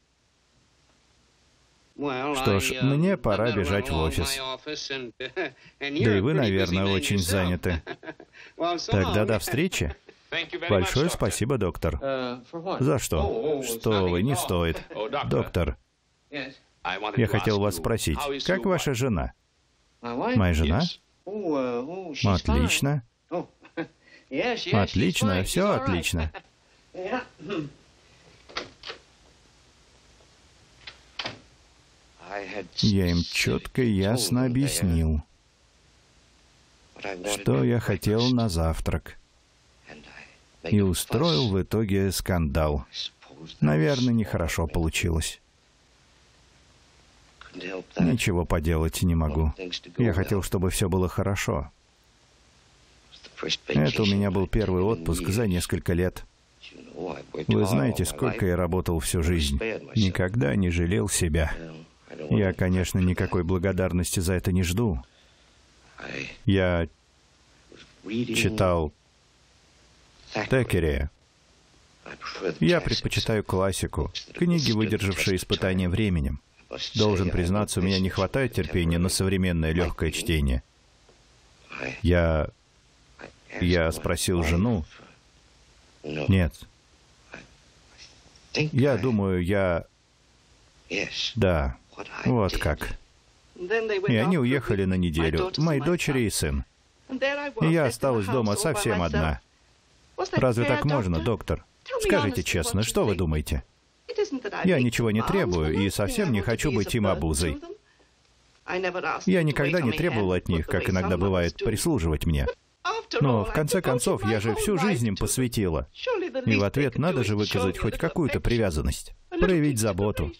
Что ж, мне пора бежать в офис. Да и вы, наверное, очень заняты. Тогда до встречи. Большое спасибо, доктор. За что? Что вы, не стоит. Доктор, я хотел вас спросить, как ваша жена? Моя жена? Отлично. Отлично, все отлично. Я им четко и ясно объяснил, что я хотел на завтрак. И устроил в итоге скандал. Наверное, нехорошо получилось. Ничего поделать не могу. Я хотел, чтобы все было хорошо. Это у меня был первый отпуск за несколько лет. Вы знаете, сколько я работал всю жизнь. Никогда не жалел себя. Я, конечно, никакой благодарности за это не жду. Я читал Теккери. Я предпочитаю классику, книги, выдержавшие испытания временем. Должен признаться, у меня не хватает терпения на современное легкое чтение. Я спросил жену. Нет. Я думаю, Да, вот как. И они уехали на неделю, мои дочери и сын. И я осталась дома совсем одна. Разве так можно, доктор? Скажите честно, что вы думаете? Я ничего не требую и совсем не хочу быть им обузой. Я никогда не требовал от них, как иногда бывает, прислуживать мне. Но, в конце концов, я же всю жизнь им посвятила. И в ответ надо же выказать хоть какую-то привязанность, проявить заботу.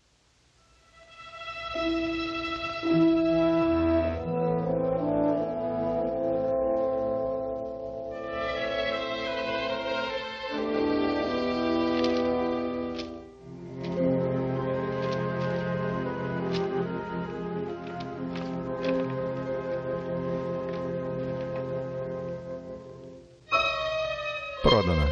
Продано.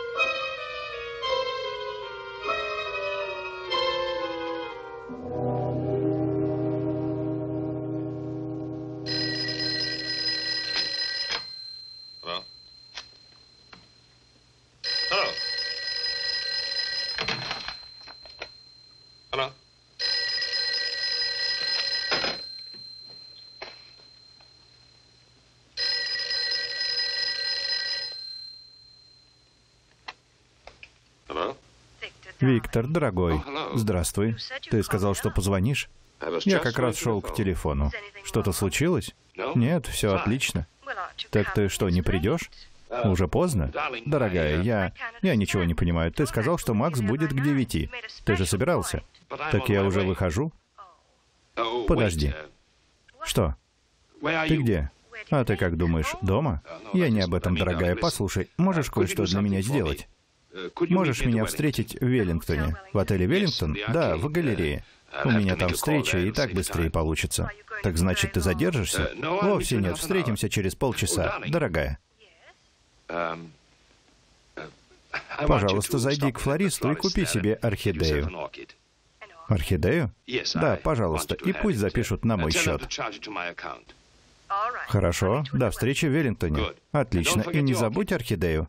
Виктор, дорогой, здравствуй. Ты сказал, что позвонишь? Я как раз шел к телефону. Что-то случилось? Нет, все отлично. Так ты что, не придешь? Уже поздно? Дорогая, я ничего не понимаю. Ты сказал, что Макс будет к 9. Ты же собирался? Так я уже выхожу? Подожди. Что? Ты где? А ты как думаешь, дома? Я не об этом, дорогая. Послушай, можешь кое-что для меня сделать? Можешь меня встретить в Веллингтоне? В отеле Веллингтон? Да, в галерее. У меня там встреча, и так быстрее получится. Так значит, ты задержишься? Вовсе нет, встретимся через полчаса, дорогая. Пожалуйста, зайди к флористу и купи себе орхидею. Орхидею? Да, пожалуйста, и пусть запишут на мой счет. Хорошо, до встречи в Веллингтоне. Отлично, и не забудь орхидею.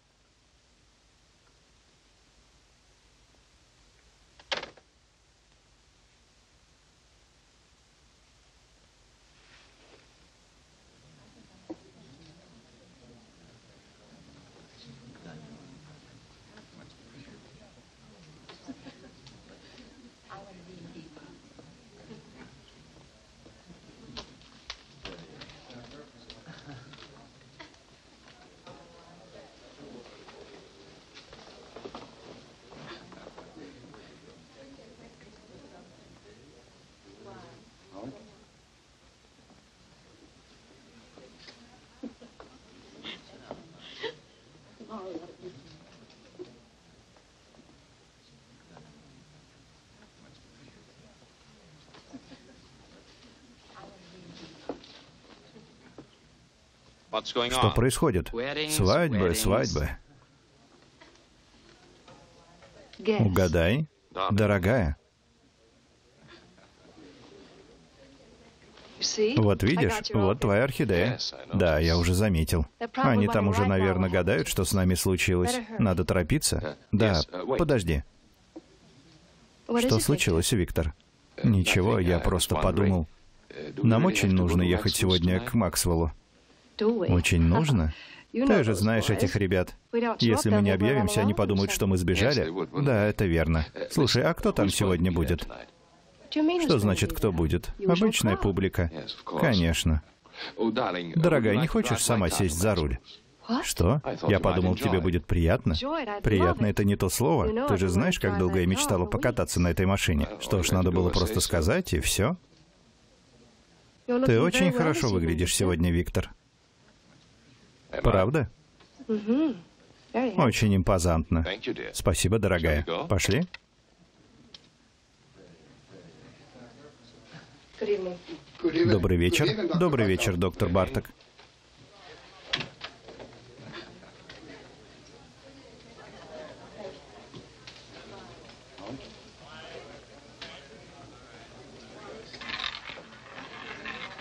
Что происходит? Свадьбы, свадьбы. Угадай, дорогая. Вот видишь, вот твоя орхидея. Да, я уже заметил. Они там уже, наверное, гадают, что с нами случилось. Надо торопиться. Да, подожди. Что случилось, Виктор? Ничего, я просто подумал. Нам очень нужно ехать сегодня к Максвеллу. Очень нужно? Ты же знаешь этих ребят. Если мы не объявимся, они подумают, что мы сбежали. Да, это верно. Слушай, а кто там сегодня будет? Что значит, кто будет? Обычная публика. Конечно. Дорогая, не хочешь сама сесть за руль? Что? Я подумал, тебе будет приятно. Приятно — это не то слово. Ты же знаешь, как долго я мечтала покататься на этой машине. Что ж, надо было просто сказать, и все. Ты очень хорошо выглядишь сегодня, Виктор. Правда? Очень импозантно. Спасибо, дорогая. Пошли? Добрый вечер. Добрый вечер, доктор Барток.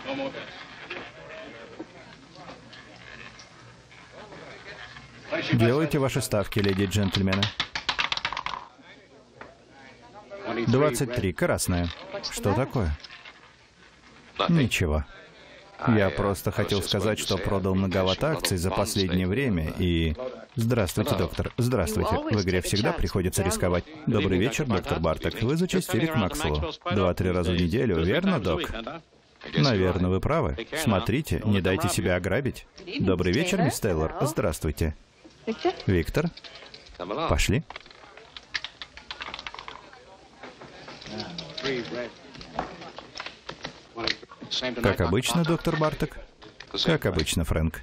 Делайте ваши ставки, леди и джентльмены. 23, красная. Что такое? Ничего. Я просто хотел сказать, что продал многовато акций за последнее время и... Здравствуйте, доктор. Здравствуйте. В игре всегда приходится рисковать. Добрый вечер, доктор Барток. Вы зачастили к Максвеллу. 2-3 раза в неделю, верно, док? Наверное, вы правы. Смотрите, не дайте себя ограбить. Добрый вечер, мисс Тейлор. Здравствуйте. Виктор? Пошли. Как обычно, доктор Барток? Как обычно, Фрэнк.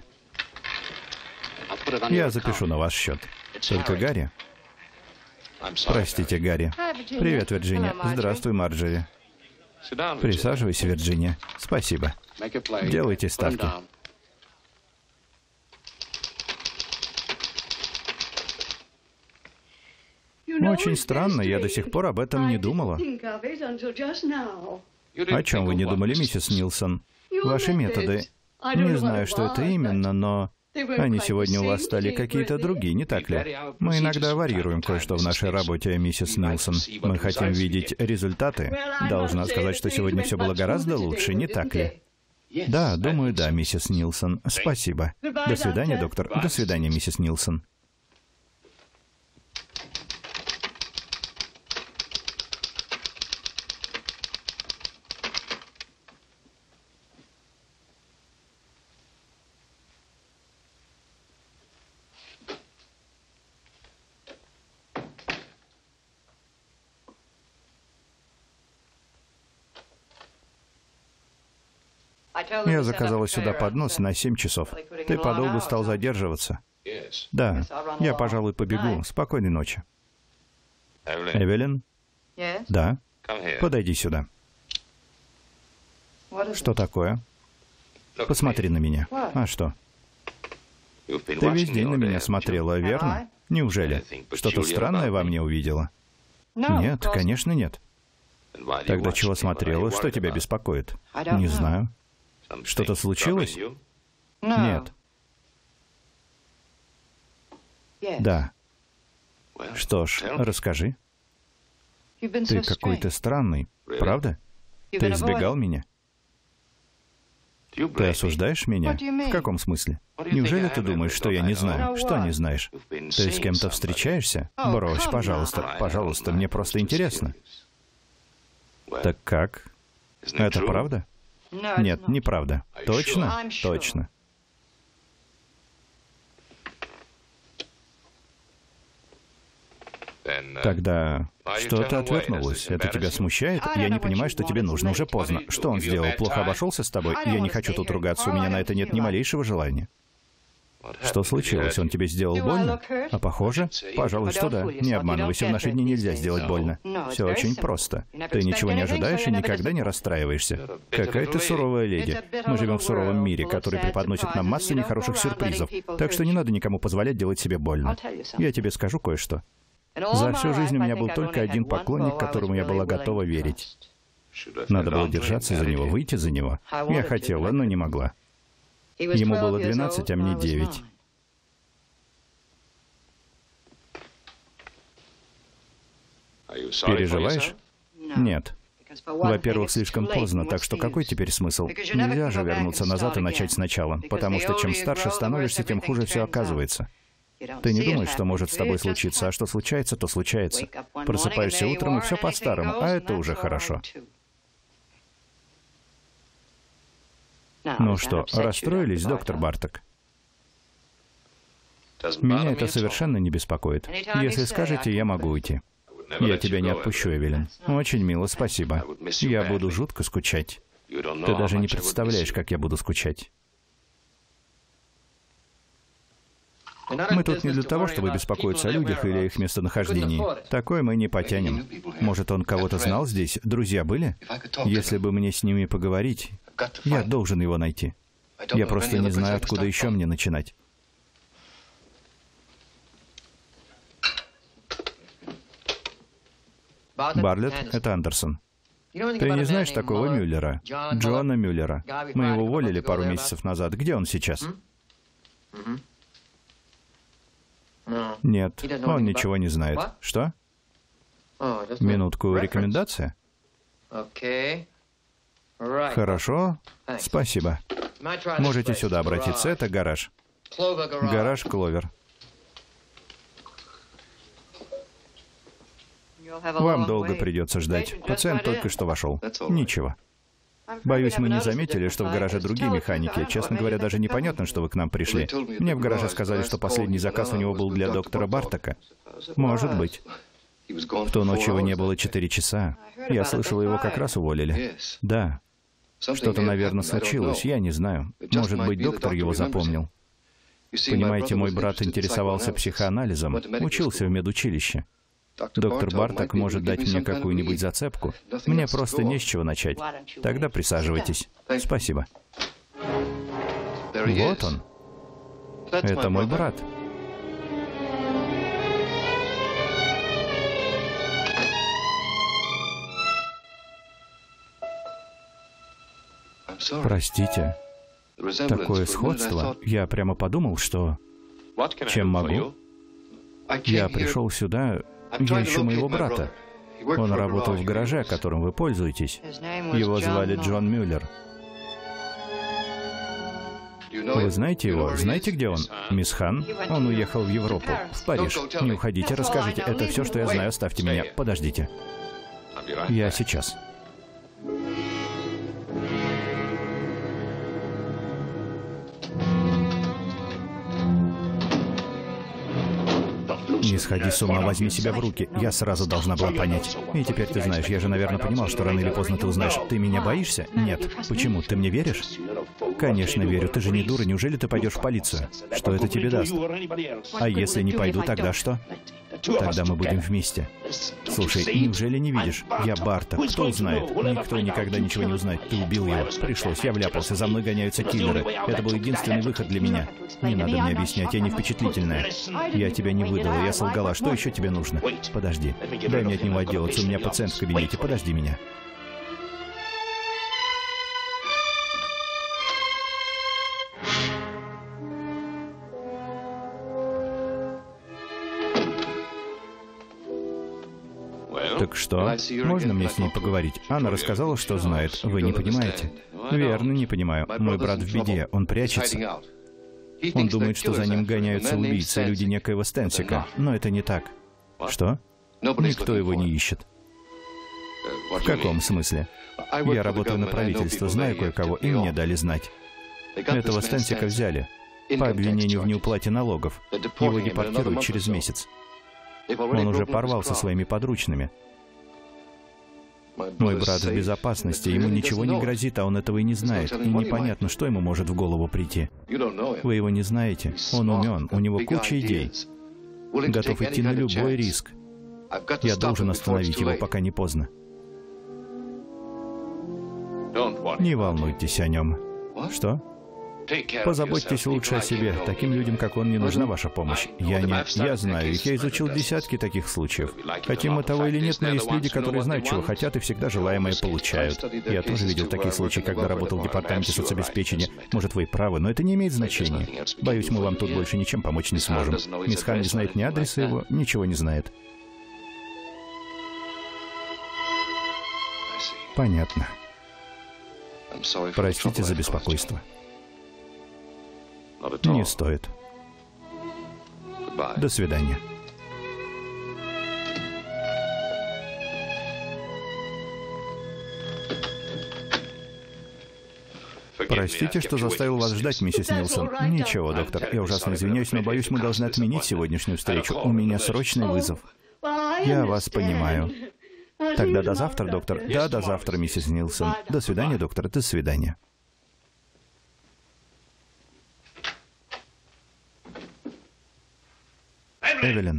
Я запишу на ваш счет. Только Гарри. Простите, Гарри. Привет, Вирджиния. Здравствуй, Марджери. Присаживайся, Вирджиния. Спасибо. Делайте ставки. Очень странно, я до сих пор об этом не думала. О чем вы не думали, миссис Нилсон? Ваши методы. Не знаю, что это именно, но... Они сегодня у вас стали какие-то другие, не так ли? Мы иногда варьируем кое-что в нашей работе, миссис Нилсон. Мы хотим видеть результаты. Должна сказать, что сегодня все было гораздо лучше, не так ли? Да, думаю, да, миссис Нилсон. Спасибо. До свидания, доктор. До свидания, миссис Нилсон. Я заказала сюда поднос на 7 часов. Ты подолгу стал задерживаться. Да, я, пожалуй, побегу. Спокойной ночи. Эвелин? Да? Подойди сюда. Что такое? Посмотри на меня. А что? Ты весь день на меня смотрела, верно? Неужели? Что-то странное во мне увидела? Нет, конечно, нет. Тогда чего смотрела? Что тебя беспокоит? Не знаю. Что-то случилось? Нет. Да. Что ж, расскажи. Ты какой-то странный, правда? Ты избегал меня? Ты осуждаешь меня? В каком смысле? Неужели ты думаешь, что я не знаю? Что не знаешь? Ты с кем-то встречаешься? Брось, пожалуйста. Пожалуйста, мне просто интересно. Так как? Это правда? Нет, неправда. Точно? Точно. Тогда что ты отвернулась? Это тебя смущает? Я не понимаю, что тебе нужно. Уже поздно. Что он сделал? Плохо обошелся с тобой? Я не хочу тут ругаться. У меня на это нет ни малейшего желания. Что случилось? Он тебе сделал больно? А похоже? Пожалуй, что да. Не обманывайся, в наши дни нельзя сделать больно. Все очень просто. Ты ничего не ожидаешь и никогда не расстраиваешься. Какая ты суровая леди. Мы живем в суровом мире, который преподносит нам массу нехороших сюрпризов. Так что не надо никому позволять делать себе больно. Я тебе скажу кое-что. За всю жизнь у меня был только один поклонник, которому я была готова верить. Надо было держаться за него, выйти за него. Я хотела, но не могла. Ему было 12, а мне 9. Переживаешь? Нет. Во-первых, слишком поздно, так что какой теперь смысл? Нельзя же вернуться назад и начать сначала, потому что чем старше становишься, тем хуже все оказывается. Ты не думаешь, что может с тобой случиться, а что случается, то случается. Просыпаешься утром, и все по-старому, а это уже хорошо. Ну что, расстроились, доктор Барток? Меня это совершенно не беспокоит. Если скажете, я могу уйти. Я тебя не отпущу, Эвелин. Очень мило, спасибо. Я буду жутко скучать. Ты даже не представляешь, как я буду скучать. Мы тут не для того, чтобы беспокоиться о людях или их местонахождении. Такое мы не потянем. Может, он кого-то знал здесь? Друзья были? Если бы мне с ними поговорить, я должен его найти. Я просто не знаю, откуда еще мне начинать. Барлетт — это Андерсон. Ты не знаешь такого Мюллера? Джона Мюллера. Мы его уволили пару месяцев назад. Где он сейчас? Нет, он ничего не знает. Что? Минутку, рекомендация? Хорошо, спасибо. Можете сюда обратиться, это гараж. Гараж Кловер. Вам долго придется ждать. Пациент только что вошел. Ничего. Боюсь, мы не заметили, что в гараже другие механики. Честно говоря, даже непонятно, что вы к нам пришли. Мне в гараже сказали, что последний заказ у него был для доктора Бартака. Может быть. В ту ночь его не было 4 часа. Я слышал, его как раз уволили. Да. Что-то, наверное, случилось, я не знаю. Может быть, доктор его запомнил. Понимаете, мой брат интересовался психоанализом, учился в медучилище. Доктор Бартак может дать мне какую-нибудь зацепку. Мне просто не с чего начать. Тогда присаживайтесь. Спасибо. Вот он. Это мой брат. Простите. Такое сходство. Я прямо подумал, что... Чем могу? Я пришел сюда... Я ищу моего брата. Он работал в гараже, которым вы пользуетесь. Его звали Джон Мюллер. Вы знаете его? Знаете, где он? Мисс Хан? Он уехал в Европу, в Париж. Не уходите, расскажите. Это все, что я знаю. Оставьте меня. Подождите. Я сейчас. Не сходи с ума, возьми себя в руки. Я сразу должна была понять. И теперь ты знаешь, я же, наверное, понимал, что рано или поздно ты узнаешь. Ты меня боишься? Нет. Почему? Ты мне веришь? Конечно, верю. Ты же не дура. Неужели ты пойдешь в полицию? Что это тебе даст? А если не пойду, тогда что? Тогда мы будем вместе. Слушай, неужели не видишь? Я Бартак. Кто узнает? Никто никогда ничего не узнает. Ты убил его. Пришлось. Я вляпался. За мной гоняются киллеры. Это был единственный выход для меня. Не надо мне объяснять. Я не впечатлительная. Я тебя не выдала. Я солгала. Что еще тебе нужно? Подожди. Дай мне от него отделаться. У меня пациент в кабинете. Подожди меня. Так что? Можно мне с ней поговорить? Она рассказала, что знает. Вы не понимаете? Верно, не понимаю. Мой брат в беде. Он прячется. Он думает, что за ним гоняются убийцы, люди некоего Стенсика. Но это не так. Что? Никто его не ищет. В каком смысле? Я работаю на правительство, знаю кое-кого, и мне дали знать. Этого Стенсика взяли по обвинению в неуплате налогов. Его депортируют через месяц. Он уже порвал со своими подручными. Мой брат в безопасности, ему ничего не грозит, а он этого и не знает. И непонятно, что ему может в голову прийти. Вы его не знаете. Он умен, у него куча идей. Готов идти на любой риск. Я должен остановить его, пока не поздно. Не волнуйтесь о нем. Что? Позаботьтесь лучше о себе. Таким людям, как он, не нужна ваша помощь. Я знаю их. Я изучил десятки таких случаев. Хотим мы того или нет, но есть люди, которые знают, чего хотят, и всегда желаемое получают. Я тоже видел такие случаи, когда работал в департаменте соцобеспечения. Может, вы и правы, но это не имеет значения. Боюсь, мы вам тут больше ничем помочь не сможем. Мисс Хан не знает ни адреса его, ничего не знает. Понятно. Простите за беспокойство. Не стоит. До свидания. Простите, что заставил вас ждать, миссис Нилсон. Ничего, доктор. Я ужасно извиняюсь, но боюсь, мы должны отменить сегодняшнюю встречу. У меня срочный вызов. Я вас понимаю. Тогда до завтра, доктор. Да, до завтра, миссис Нилсон. До свидания, доктор. До свидания. Эвелин.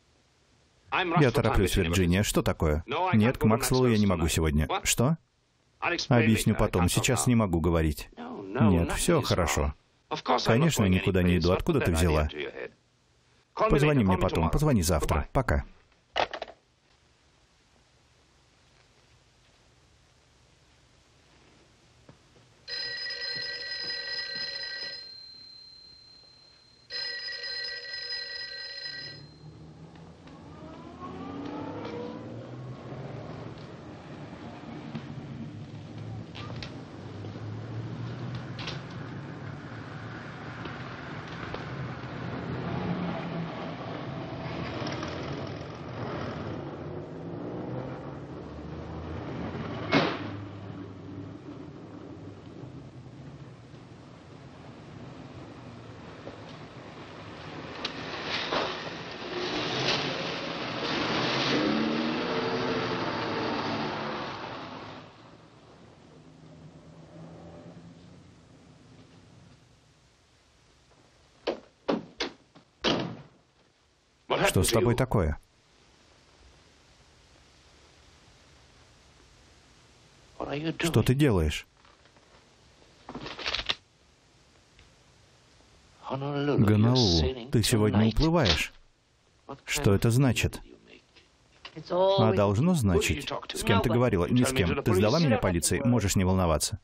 Я тороплюсь, Вирджиния. Что такое? Нет, к Максвеллу я не могу сегодня. Что? Объясню потом, сейчас не могу говорить. Нет, все хорошо. Конечно, я никуда не иду. Откуда ты взяла? Позвони мне потом, позвони завтра. Пока. Что с тобой такое? Что ты делаешь? Гонолулу, ты сегодня уплываешь? Что это значит? А должно значить? С кем ты говорила? Ни с кем. Ты сдала меня полиции? Можешь не волноваться.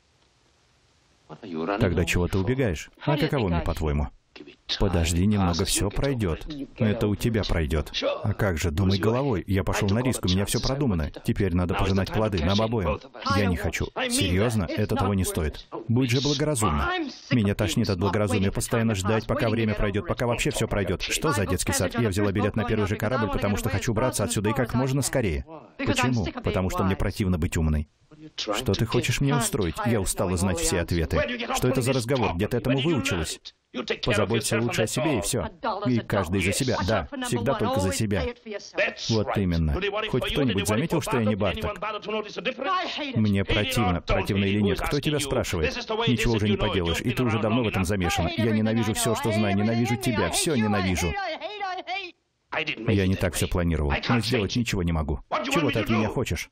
Тогда чего ты убегаешь? А каково мне, по-твоему? Подожди немного, все пройдет. Это у тебя пройдет. А как же, думай головой. Я пошел на риск, у меня все продумано. Теперь надо пожинать плоды, нам обоим. Я не хочу. Серьезно, это того не стоит. Будь же благоразумным. Меня тошнит от благоразумия. Постоянно ждать, пока время пройдет, пока вообще все пройдет. Что за детский сад? Я взяла билет на первый же корабль, потому что хочу убраться отсюда и как можно скорее. Почему? Потому что мне противно быть умной. Что ты хочешь мне устроить? Я устала знать все ответы. Что это за разговор? Где ты этому выучилась? Позаботься лучше о себе и все. И каждый за себя. Да, всегда только за себя. Вот именно. Хоть кто-нибудь заметил, что я не Барток? Мне противно. Противно или нет? Кто тебя спрашивает? Ничего уже не поделаешь. И ты уже давно в этом замешана. Я ненавижу все, что знаю. Ненавижу тебя. Все ненавижу. Я не так все планировал. Но сделать ничего не могу. Чего ты от меня хочешь?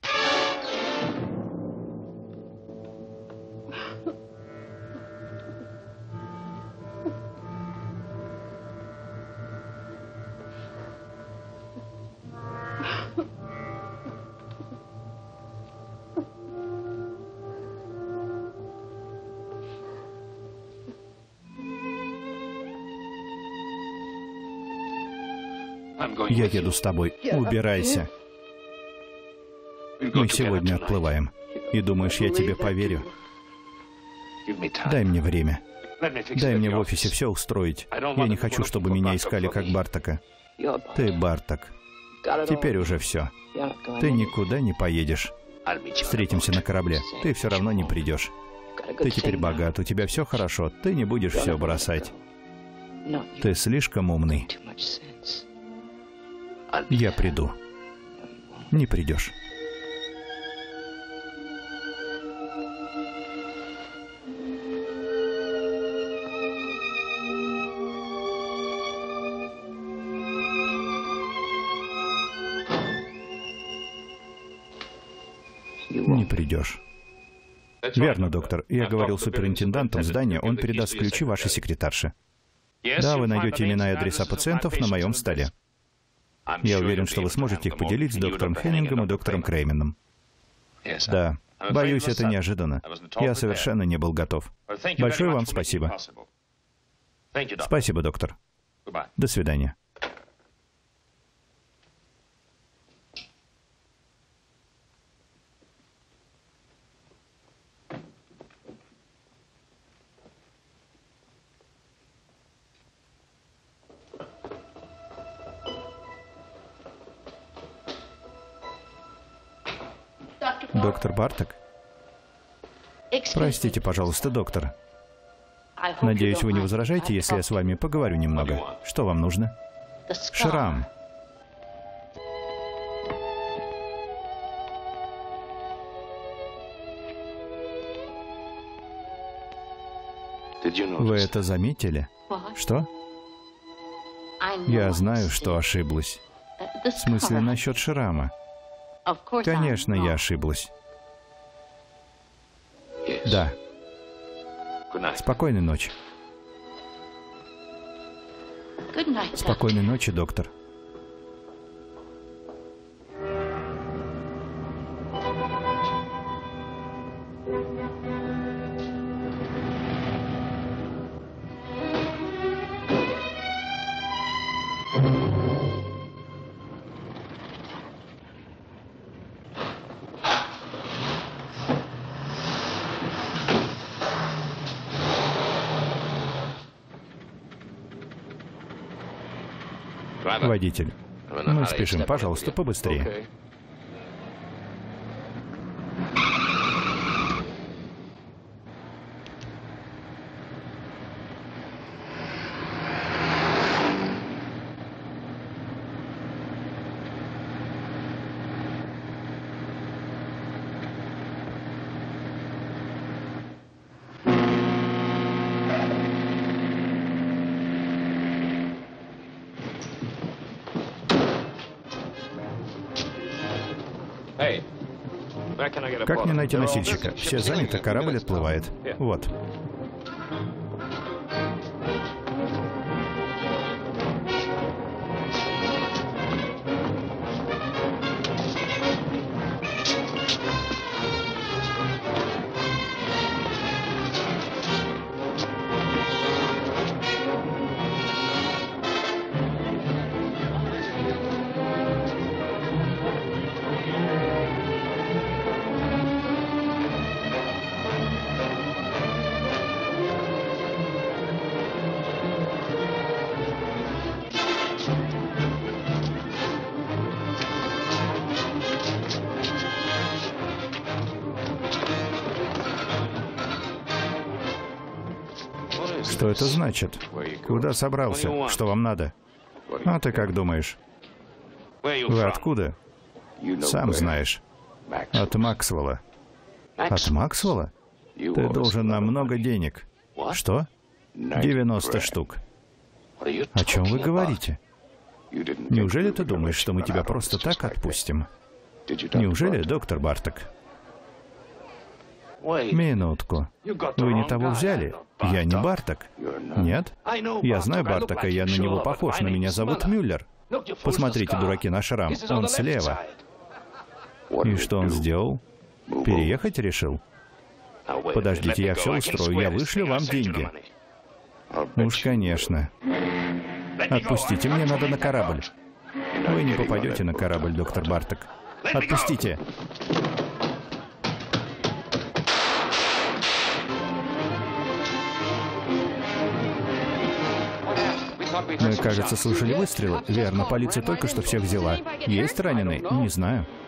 Я еду с тобой. Убирайся. Мы сегодня отплываем. И думаешь, я тебе поверю? Дай мне время. Дай мне в офисе все устроить. Я не хочу, чтобы меня искали как Бартока. Ты Барток. Теперь уже все. Ты никуда не поедешь. Встретимся на корабле. Ты все равно не придешь. Ты теперь богат, у тебя все хорошо. Ты не будешь все бросать. Ты слишком умный. Я приду. Не придешь. Не придешь. Верно, доктор. Я говорил с суперинтендантом здания, он передаст ключи вашей секретарше. Да, вы найдете имена и адреса пациентов на моем столе. Я уверен, что вы сможете их поделить с доктором Хеннингом и доктором Крейменом. Да. Боюсь, это неожиданно. Я совершенно не был готов. Большое вам спасибо. Спасибо, доктор. До свидания. Доктор Барток? Простите, пожалуйста, доктор. Надеюсь, вы не возражаете, если я с вами поговорю немного. Что вам нужно? Шрам. Вы это заметили? Что? Я знаю, что ошиблась. В смысле, насчет шрама. Конечно, я ошиблась. Да. Спокойной ночи. Спокойной ночи, доктор. Водитель. Мы спешим, пожалуйста, побыстрее. Как мне найти носильщика? Все заняты, корабль отплывает. Вот. Что это значит? Куда собрался? Что вам надо? А ты как думаешь? Вы откуда? Сам знаешь. От Максвелла. От Максвелла? Ты должен нам много денег. Что? 90 штук. О чем вы говорите? Неужели ты думаешь, что мы тебя просто так отпустим? Неужели, доктор Барток? Минутку. Вы не того взяли? Я не Барток. Нет? Я знаю Бартока, я на него похож. На меня зовут Мюллер. Посмотрите, дураки, на шрам. Он слева. И что он сделал? Переехать решил? Подождите, я все устрою. Я вышлю вам деньги. Уж, конечно. Отпустите, мне надо на корабль. Вы не попадете на корабль, доктор Барток. Отпустите. Мы, кажется, слышали выстрелы. Верно, полиция только что всех взяла. Есть раненый? Не знаю.